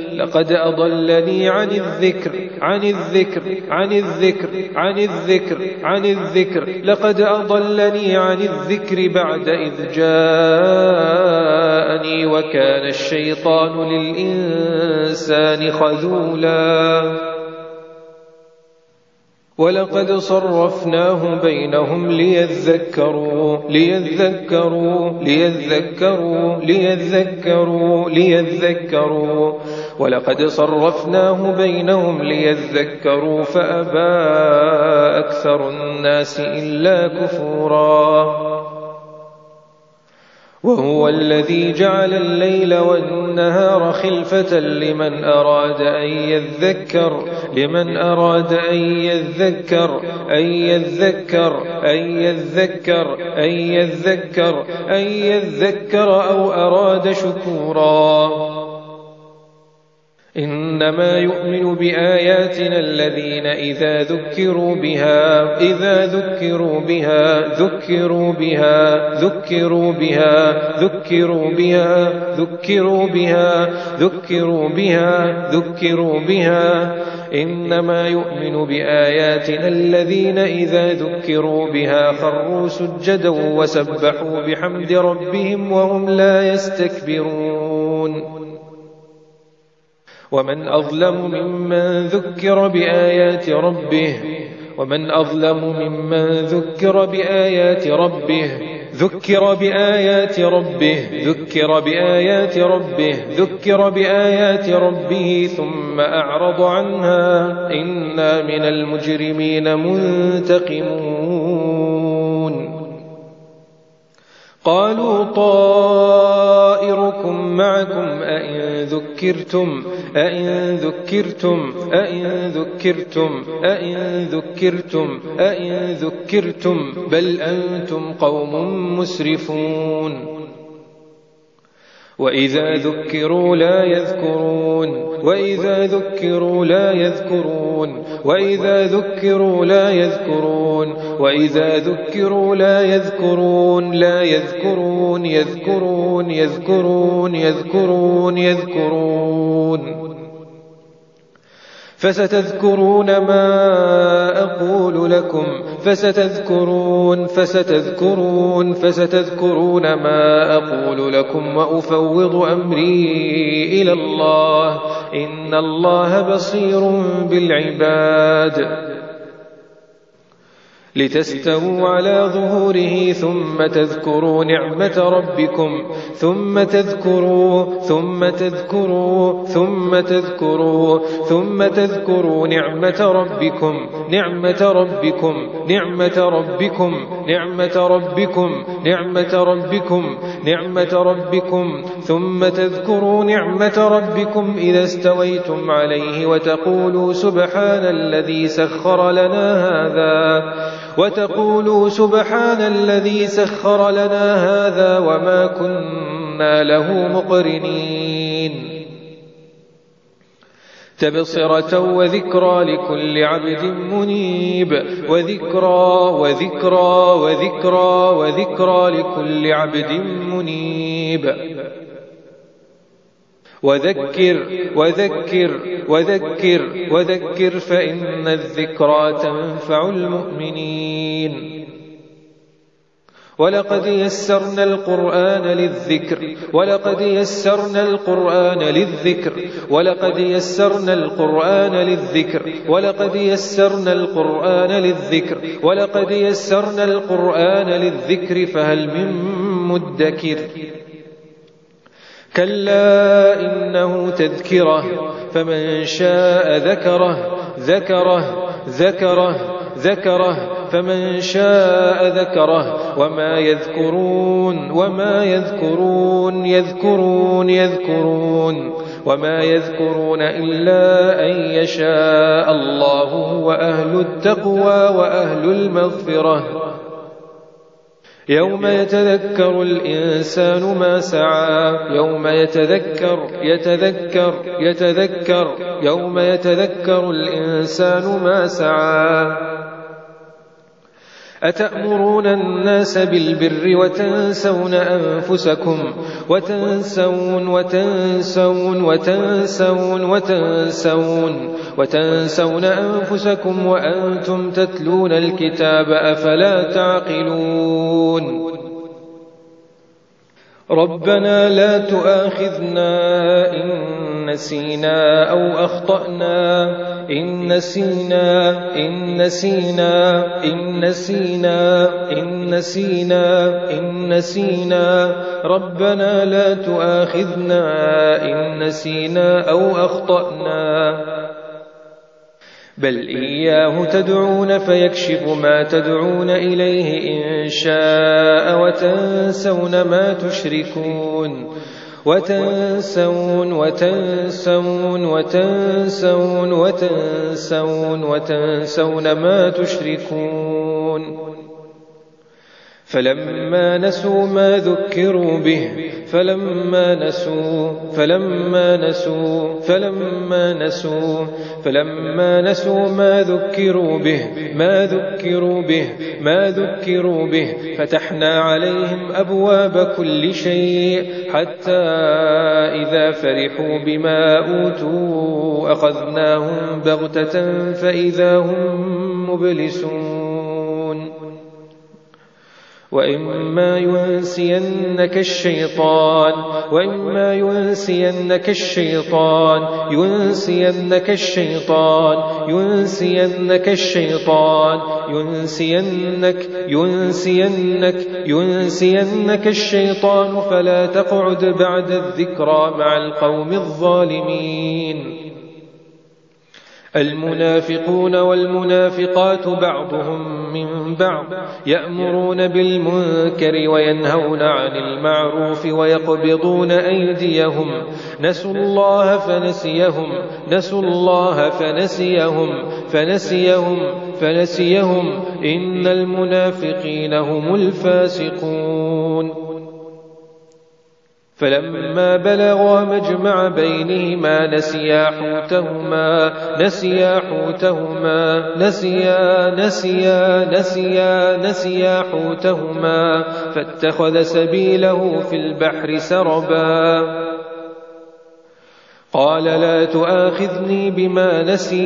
وكان الشيطان للإنسان خذولا. ولقد صرفناه بينهم ليذكروا ولقد صرفناه بينهم ليذكروا فأبى أكثر الناس إلا كفورا. وهو الذي جعل الليل والنهار خلفة لمن أراد أن يذكر أو أراد شكورا. إنما يؤمن بآياتنا الذين إذا ذكروا بها خروا سجدا وسبحوا بحمد ربهم وهم لا يستكبرون. ومن أظلم ممن ذكر بآيات ربه ثم أعرض عنها إنا من المجرمين منتقمون. قالوا طائركم معكم أئن ذكرتم بل أنتم قوم مسرفون. وإذا ذكروا لا يذكرون فستذكرون ما أقول لكم وأفوض أمري إلى الله إن الله بصير بالعباد. لتستووا على ظهوره ثم تذكروا نعمة ربكم إذا استويتم عليه وتقولوا سبحان الذي سخر لنا هذا وما كنا له مقرنين. تبصرة وذكرى لكل عبد منيب لكل عبد منيب. وذكر فإن الذكرى تنفع المؤمنين. ولقد يسرنا القرآن للذكر فهل من مدكر. كلا إنه تذكرة فمن شاء ذكره فمن شاء ذكره وما يذكرون إلا أن يشاء الله هو أهل التقوى وأهل المغفرة. يوم يتذكر الإنسان ما سعى يوم يتذكر الإنسان ما سعى. أتأمرون الناس بالبر وتنسون أنفسكم وأنتم تتلون الكتاب أفلا تعقلون. ربنا لا تؤاخذنا إن نسينا أو أخطأنا إن نسينا إن نسينا إن نسينا إن نسينا إن نسينا ربنا لا تؤاخذنا إن نسينا أو أخطأنا بل إياه تدعون فيكشف ما تدعون إليه إن شاء وتنسون ما تشركون وتنسون ما تشركون فلما نسوا ما ذكروا به فلما نسوا ما ذكروا به فتحنا عليهم أبواب كل شيء حتى إذا فرحوا بما أوتوا أخذناهم بغتة فإذا هم مبلسون وإما ينسينك الشيطان فلا تقعد بعد الذكرى مع القوم الظالمين المنافقون والمنافقات بعضهم من بعض يأمرون بالمنكر وينهون عن المعروف ويقبضون أيديهم نسوا الله فنسيهم إن المنافقين هم الفاسقون فلما بلغا مجمع بينهما نسيا حوتهما فاتخذ سبيله في البحر سربا قال لا تؤاخذني بما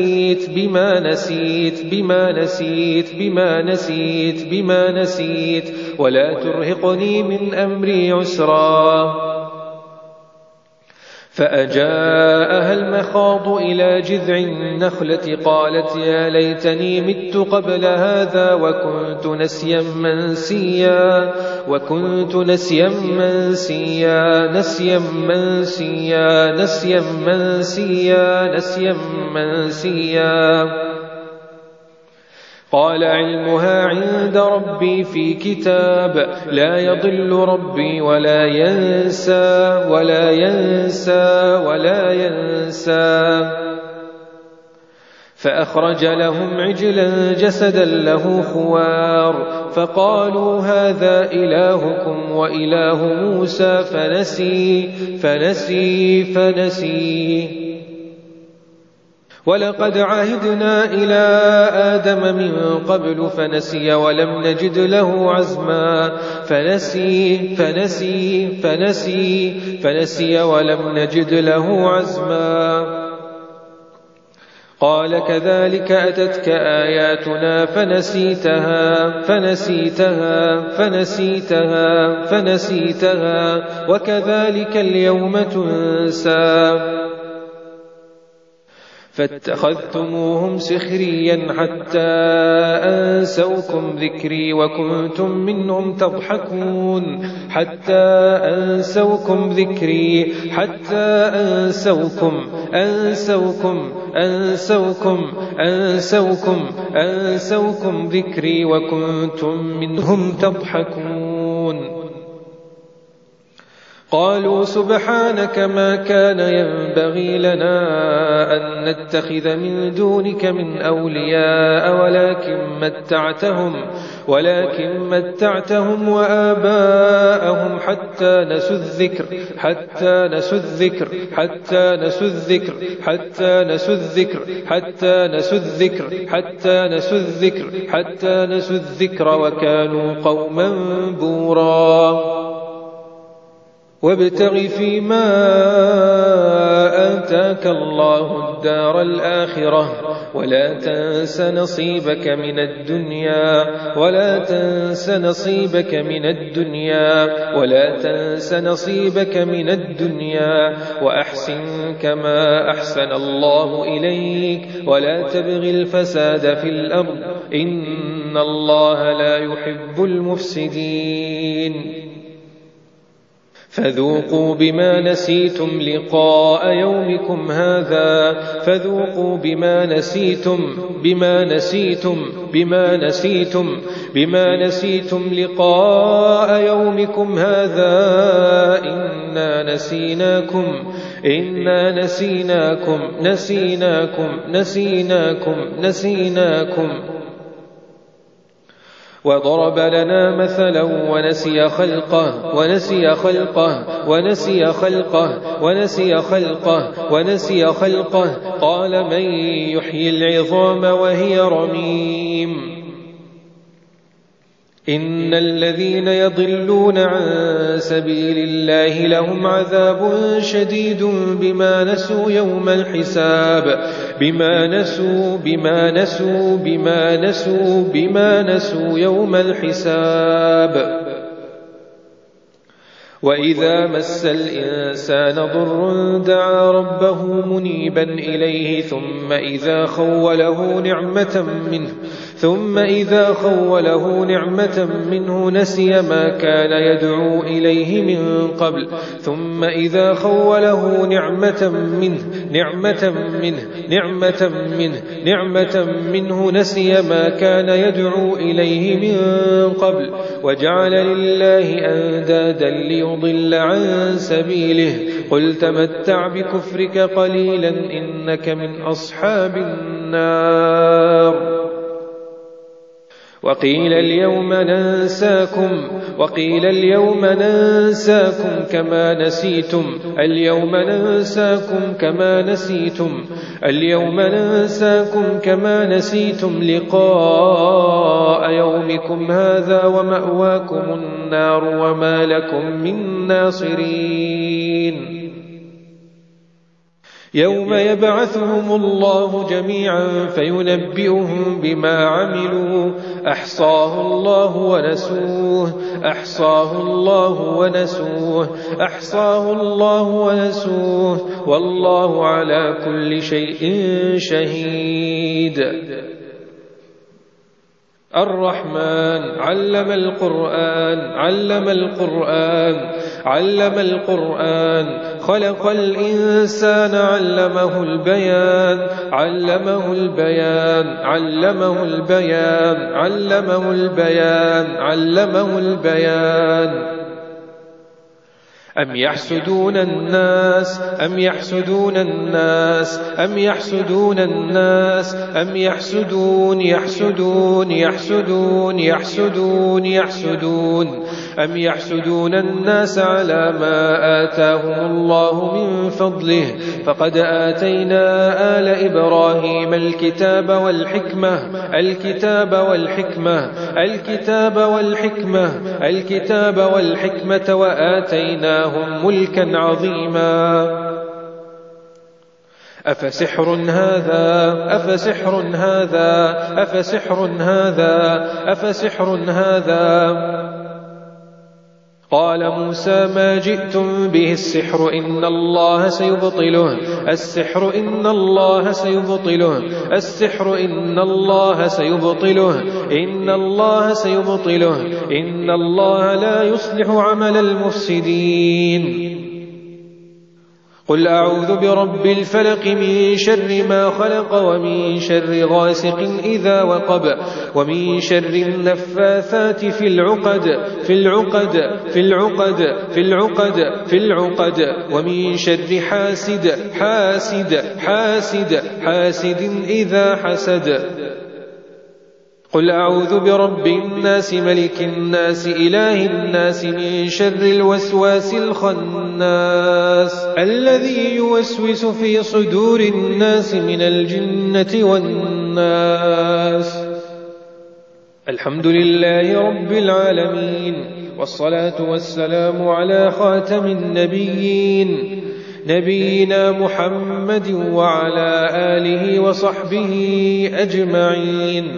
نسيت ولا ترهقني من أمري عسرا فأجاءها المخاض إلى جذع النخلة قالت يا ليتني مت قبل هذا وكنت نسيا منسيا قال علمها عند ربي في كتاب لا يضل ربي ولا ينسى فأخرج لهم عجلا جسدا له خوار فقالوا هذا إلهكم وإله موسى فنسي ولقد عهدنا إلى آدم من قبل فنسي ولم نجد له عزما فنسي ولم نجد له عزما قال كذلك أتتك آياتنا فنسيتها وكذلك اليوم تنسى فاتخذتموهم سخريا حتى أنسوكم ذكري وكنتم منهم تضحكون أنسوكم ذكري وكنتم منهم تضحكون قالوا سبحانك ما كان ينبغي لنا أن نتخذ من دونك من أولياء ولكن متعتهم وآباءهم حتى نسوا الذكر وكانوا قوما بورا وابتغ فيما آتاك الله الدار الآخرة ولا تنس نصيبك من الدنيا وأحسن كما أحسن الله إليك ولا تبغ الفساد في الأرض إن الله لا يحب المفسدين فذوقوا بما نسيتم لقاء يومكم هذا إنا نسيناكم وضرب لنا مثلا ونسي خلقه قال من يحيي العظام وهي رميم إن الذين يضلون عن سبيل الله لهم عذاب شديد بما نسوا يوم الحساب وإذا مس الإنسان ضر دعا ربه منيبا إليه ثم إذا خوله نعمة منه نسي ما كان يدعو إليه من قبل وجعل لله أندادا ليضل عن سبيله قل تمتع بكفرك قليلا إنك من أصحاب النار وقيل اليوم ننساكم كما نسيتم لقاء يومكم هذا ومأواكم النار وما لكم من ناصرين يوم يبعثهم الله جميعا فينبئهم بما عملوا أحصاه الله ونسوه والله على كل شيء شهيد الرحمن علم القرآن خلق الإنسان علمه البيان أم يحسدون الناس على ما آتاهم الله من فضله فقد آتينا آل إبراهيم الكتاب والحكمة وآتيناهم ملكا عظيما أفسحر هذا قال موسى ما جئتم به السحر إن الله سيبطله إن الله لا يصلح عمل المفسدين قل أعوذ برب الفلق من شر ما خلق ومن شر غاسق إذا وقب ومن شر النفاثات في العقد ومن شر حاسد إذا حسد قل أعوذ برب الناس ملك الناس إله الناس من شر الوسواس الخناس الذي يوسوس في صدور الناس من الجنة والناس الحمد لله رب العالمين والصلاة والسلام على خاتم النبيين نبينا محمد وعلى آله وصحبه أجمعين.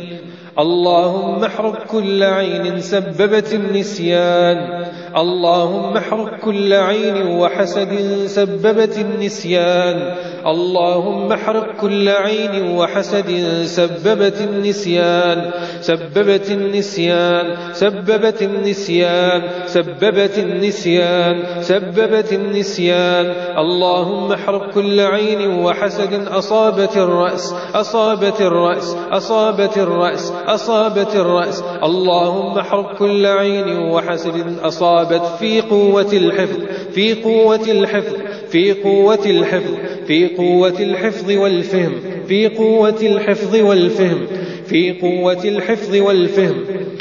اللهم احرق كل عين سببت النسيان، اللهم احرق كل عين وحسد سببت النسيان، اللهم احرق كل عين وحسد سببت النسيان، سببت النسيان، سببت النسيان، سببت النسيان، سببت النسيان. اللهم احرق كل عين وحسد أصابت الرأس، أصابت الرأس، أصابت الرأس، أصابت الرأس. اللهم احرق كل عين وحسد أصابت في قوة الحفظ، في قوة الحفظ، في قوة الحفظ، في قوة الحفظ والفهم، في قوة الحفظ والفهم، في قوة الحفظ والفهم.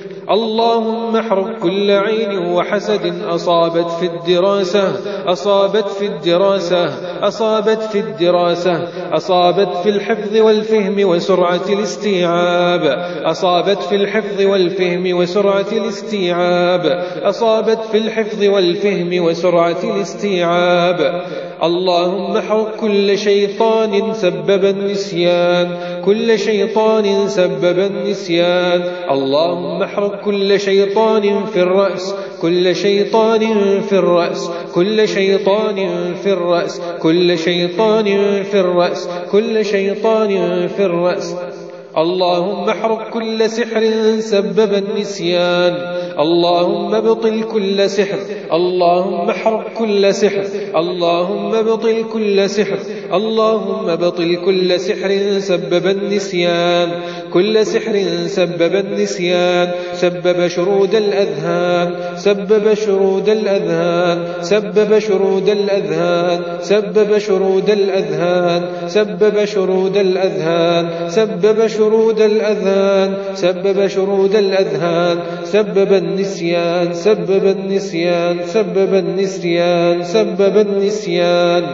اللهم احرق كل عين وحسد أصابت في الدراسة، أصابت في الدراسة، أصابت في الدراسة، أصابت في الحفظ والفهم وسرعة الاستيعاب، أصابت في الحفظ والفهم وسرعة الاستيعاب، أصابت في الحفظ والفهم وسرعة الاستيعاب. اللهم احرق كل شيطان سبب النسيان، كل شيطان سبب النسيان. اللهم احرق كل شيطان في الرأس، كل شيطان في الرأس، كل شيطان في الرأس، كل شيطان في الرأس، كل شيطان في الرأس. اللهم احرق كل سحر سبب النسيان، اللهم ابطل كل سحر، اللهم احرق كل سحر، اللهم ابطل كل سحر، اللهم ابطل كل سحر سبب النسيان، كل سحر سبب النسيان، سبب شرود الأذهان، سبب شرود الأذهان، سبب شرود الأذهان، سبب شرود الأذهان، سبب شرود الأذهان، سبب شرود الأذهان، سبب شرود الأذهان، سبب النسيان، سبب النسيان، سبب النسيان، سبب النسيان.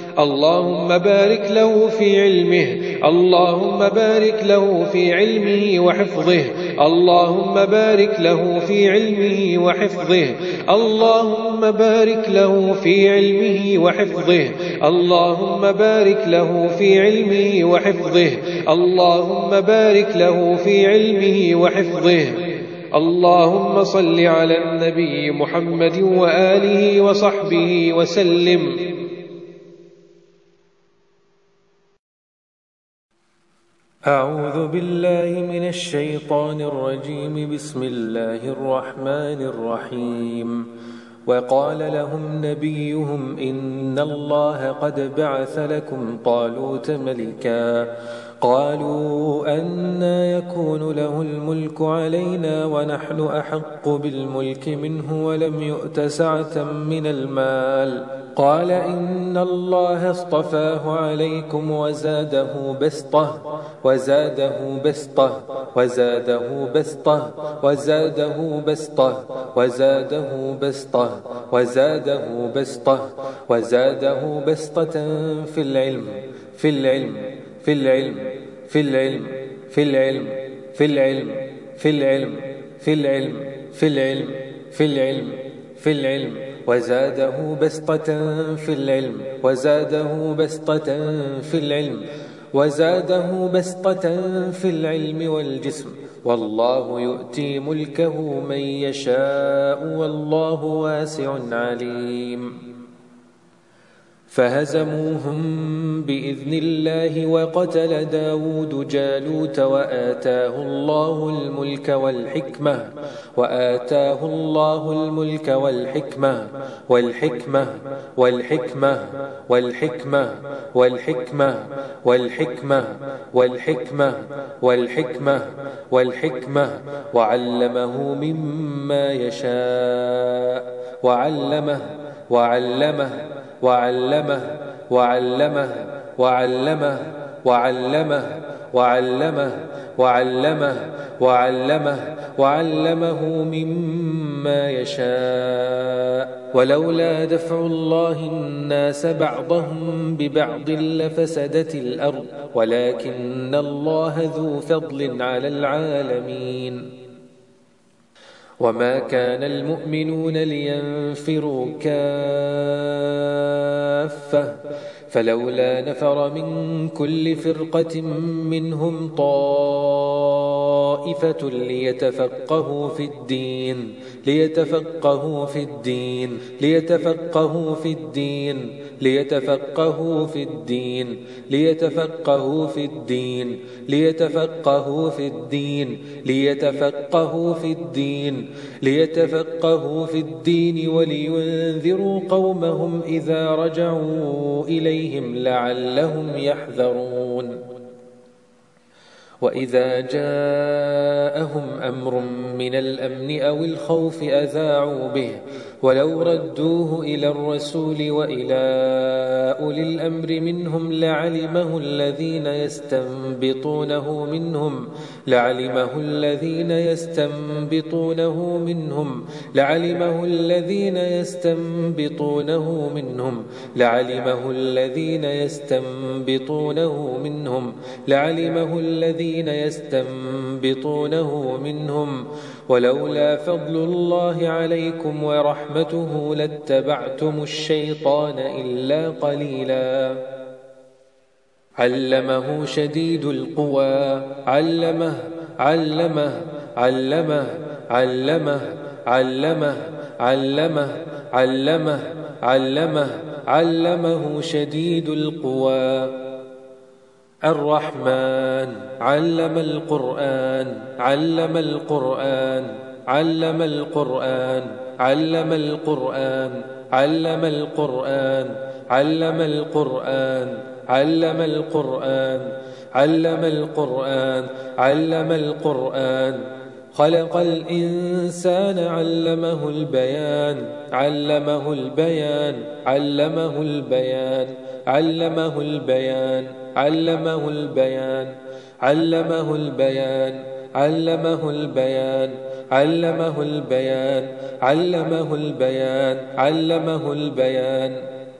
اللهم بارك له في علمه، اللهم بارك له في علمه وحفظه، اللهم بارك له في علمه وحفظه، اللهم بارك له في علمه وحفظه، اللهم بارك له في علمه وحفظه، اللهم بارك له في علمه وحفظه. اللهم صل على النبي محمد وآله وصحبه وسلم. أعوذ بالله من الشيطان الرجيم. بسم الله الرحمن الرحيم. وقال لهم نبيهم إن الله قد بعث لكم طالوت ملكا. قالوا أنى يكون له الملك علينا ونحن أحق بالملك منه ولم يؤت سعة من المال. قال إن الله اصطفاه عليكم وزاده بسطة، وزاده بسطة، وزاده بسطة، وزاده بسطة، وزاده بسطة، وزاده بسطة، وزاده بسطة في العلم، في العلم، في العلم، في العلم، في العلم، في العلم، في العلم، في العلم، في العلم، في العلم، في العلم. وزاده بسطة في العلم، وزاده بسطة في العلم، وزاده بسطة في العلم والجسم. والله يؤتي ملكه من يشاء والله واسع عليم. فهزموهم بإذن الله وقتل داود جالوت وآتاه الله الملك والحكمة، وآتاه الله الملك والحكمة، والحكمة، والحكمة، والحكمة، والحكمة، والحكمة، والحكمة، والحكمة، والحكمة. وعلمه مما يشاء، وعلمه، وعلمه، وعلمه، وعلمه، وعلمه، وعلمه، وعلمه، وعلمه، وعلمه، وعلمه مما يشاء. ولولا دفع الله الناس بعضهم ببعض لفسدت الأرض ولكن الله ذو فضل على العالمين. وما كان المؤمنون لينفروا كافة فلولا نفر من كل فرقة منهم طائفة ليتفقهوا في الدين ليتفقهوا في الدين ليتفقهوا في الدين ليتفقهوا في الدين ليتفقهوا في الدين ليتفقهوا في الدين ليتفقهوا في الدين ليتفقهوا في الدين ولينذروا قومهم إذا رجعوا إليهم لعلهم يحذرون وإذا جاءهم أمر من الأمن أو الخوف أذاعوا به ولو ردوه إلى الرسول وإلى أولي الأمر منهم لعلمه الذين يستنبطونه منهم لعلمه الذين يستنبطونه منهم لعلمه الذين يستنبطونه منهم لعلمه الذين يستنبطونه منهم لعلمه الذين يستنبطونه منهم ولولا فضل الله عليكم ورحمته لاتبعتم الشيطان إلا قليلا علمه شديد القوى علمه علمه علمه علمه علمه علمه علمه علمه علمه شديد القوى الرحمن علم القرآن علم القرآن علم القرآن علم القرآن علم القرآن علم القرآن علم القرآن علم القرآن علم القرآن خلق الإنسان علمه البيان علمه البيان علمه البيان علمه البيان علمه البيان علمه البيان علمه البيان علمه البيان علمه البيان علمه البيان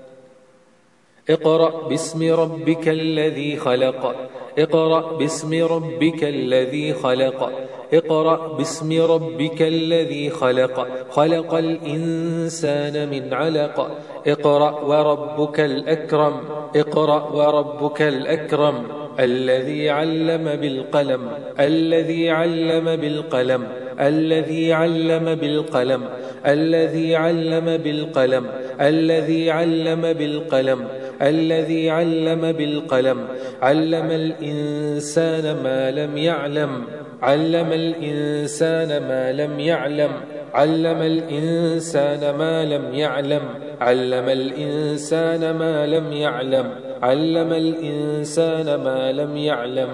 اقرأ باسم ربك الذي خلق اقرأ باسم ربك الذي خلق اقرأ باسم ربك الذي خلق خلق الإنسان من علق اقرأ وربك الأكرم اقرأ وربك الأكرم الذي علم بالقلم الذي علم بالقلم الذي علم بالقلم الذي علم بالقلم الذي علم بالقلم الذي علم بالقلم علم الإنسان ما لم يعلم علم الإنسان ما لم يعلم علم الإنسان ما لم يعلم علم الإنسان ما لم يعلم علم الإنسان ما لم يعلم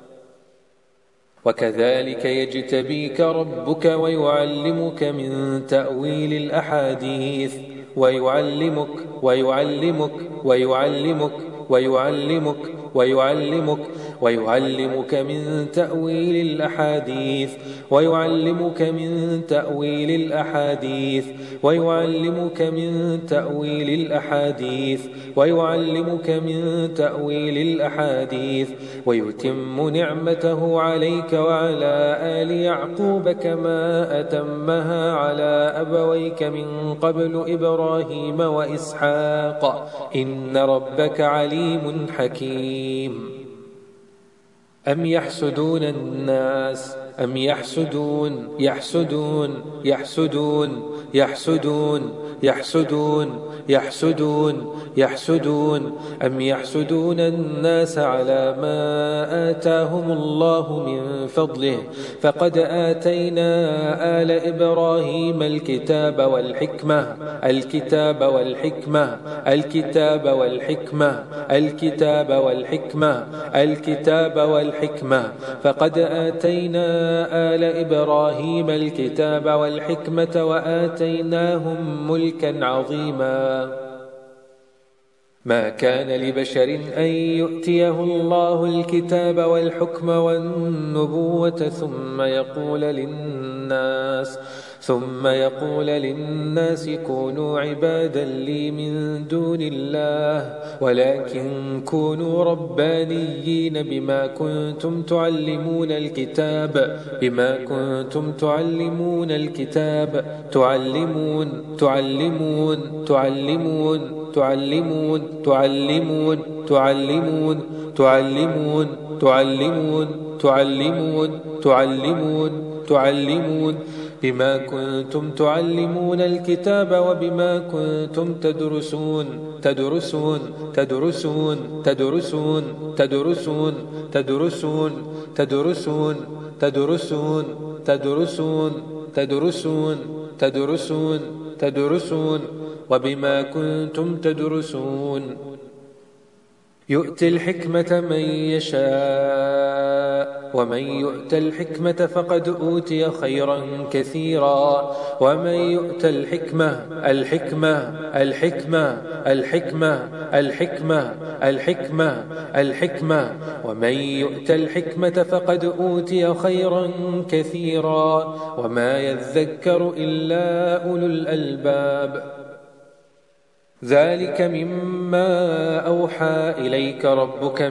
وكذلك يجتبيك ربك ويعلمك من تأويل الأحاديث ويعلمك ويعلمك ويعلمك ويعلمك ويعلمك ويعلمك من تأويل الأحاديث ويعلمك من تأويل الأحاديث ويعلمك من تأويل الأحاديث ويعلمك من تأويل الأحاديث ويتم نعمته عليك وعلى آل يعقوب كما أتمها على أبويك من قبل إبراهيم وإسحاق إن ربك عليم حكيم أم يحسدون الناس أم يحسدون يحسدون يحسدون يحسدون يحسدون يحسدون يحسدون أم يحسدون الناس على ما آتاهم الله من فضله فقد آتينا آل إبراهيم الكتاب والحكمة الكتاب والحكمة الكتاب والحكمة الكتاب والحكمة الكتاب والحكمة فقد آتينا آل إبراهيم الكتاب والحكمة وآتيناهم ملكا عظيما ما كان لبشر أن يؤتيه الله الكتاب والحكم والنبوة ثم يقول للناس كونوا عبادا لي من دون الله ولكن كونوا ربانيين بما كنتم تعلمون الكتاب بما كنتم تعلمون الكتاب وبما كنتم وبما كنتم تدرسون يؤتي الحكمة من يشاء ومن يؤت الحكمة فقد أوتي خيرا كثيرا ومن يؤت ومن يؤت الحكمة فقد أوتي خيرا كثيرا وما يذكر إلا أولو الألباب ذلك مما أوحى إليك ربك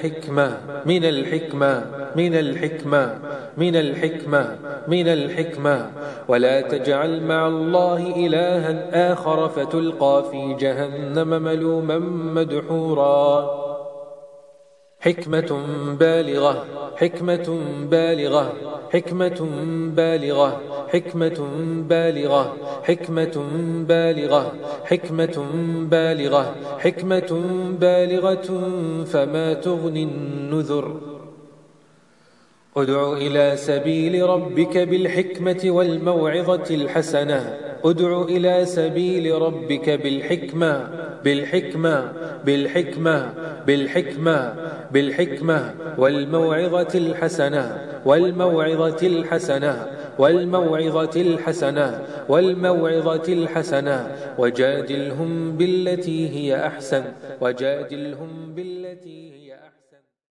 من الحكمة ولا تجعل مع الله إلها آخر فتلقى في جهنم ملوما مدحورا حكمة بالغة فما تغني النذر ادع إلى سبيل ربك بالحكمة والموعظة الحسنة والموعظة الحسنة وجادلهم بالتي هي أحسن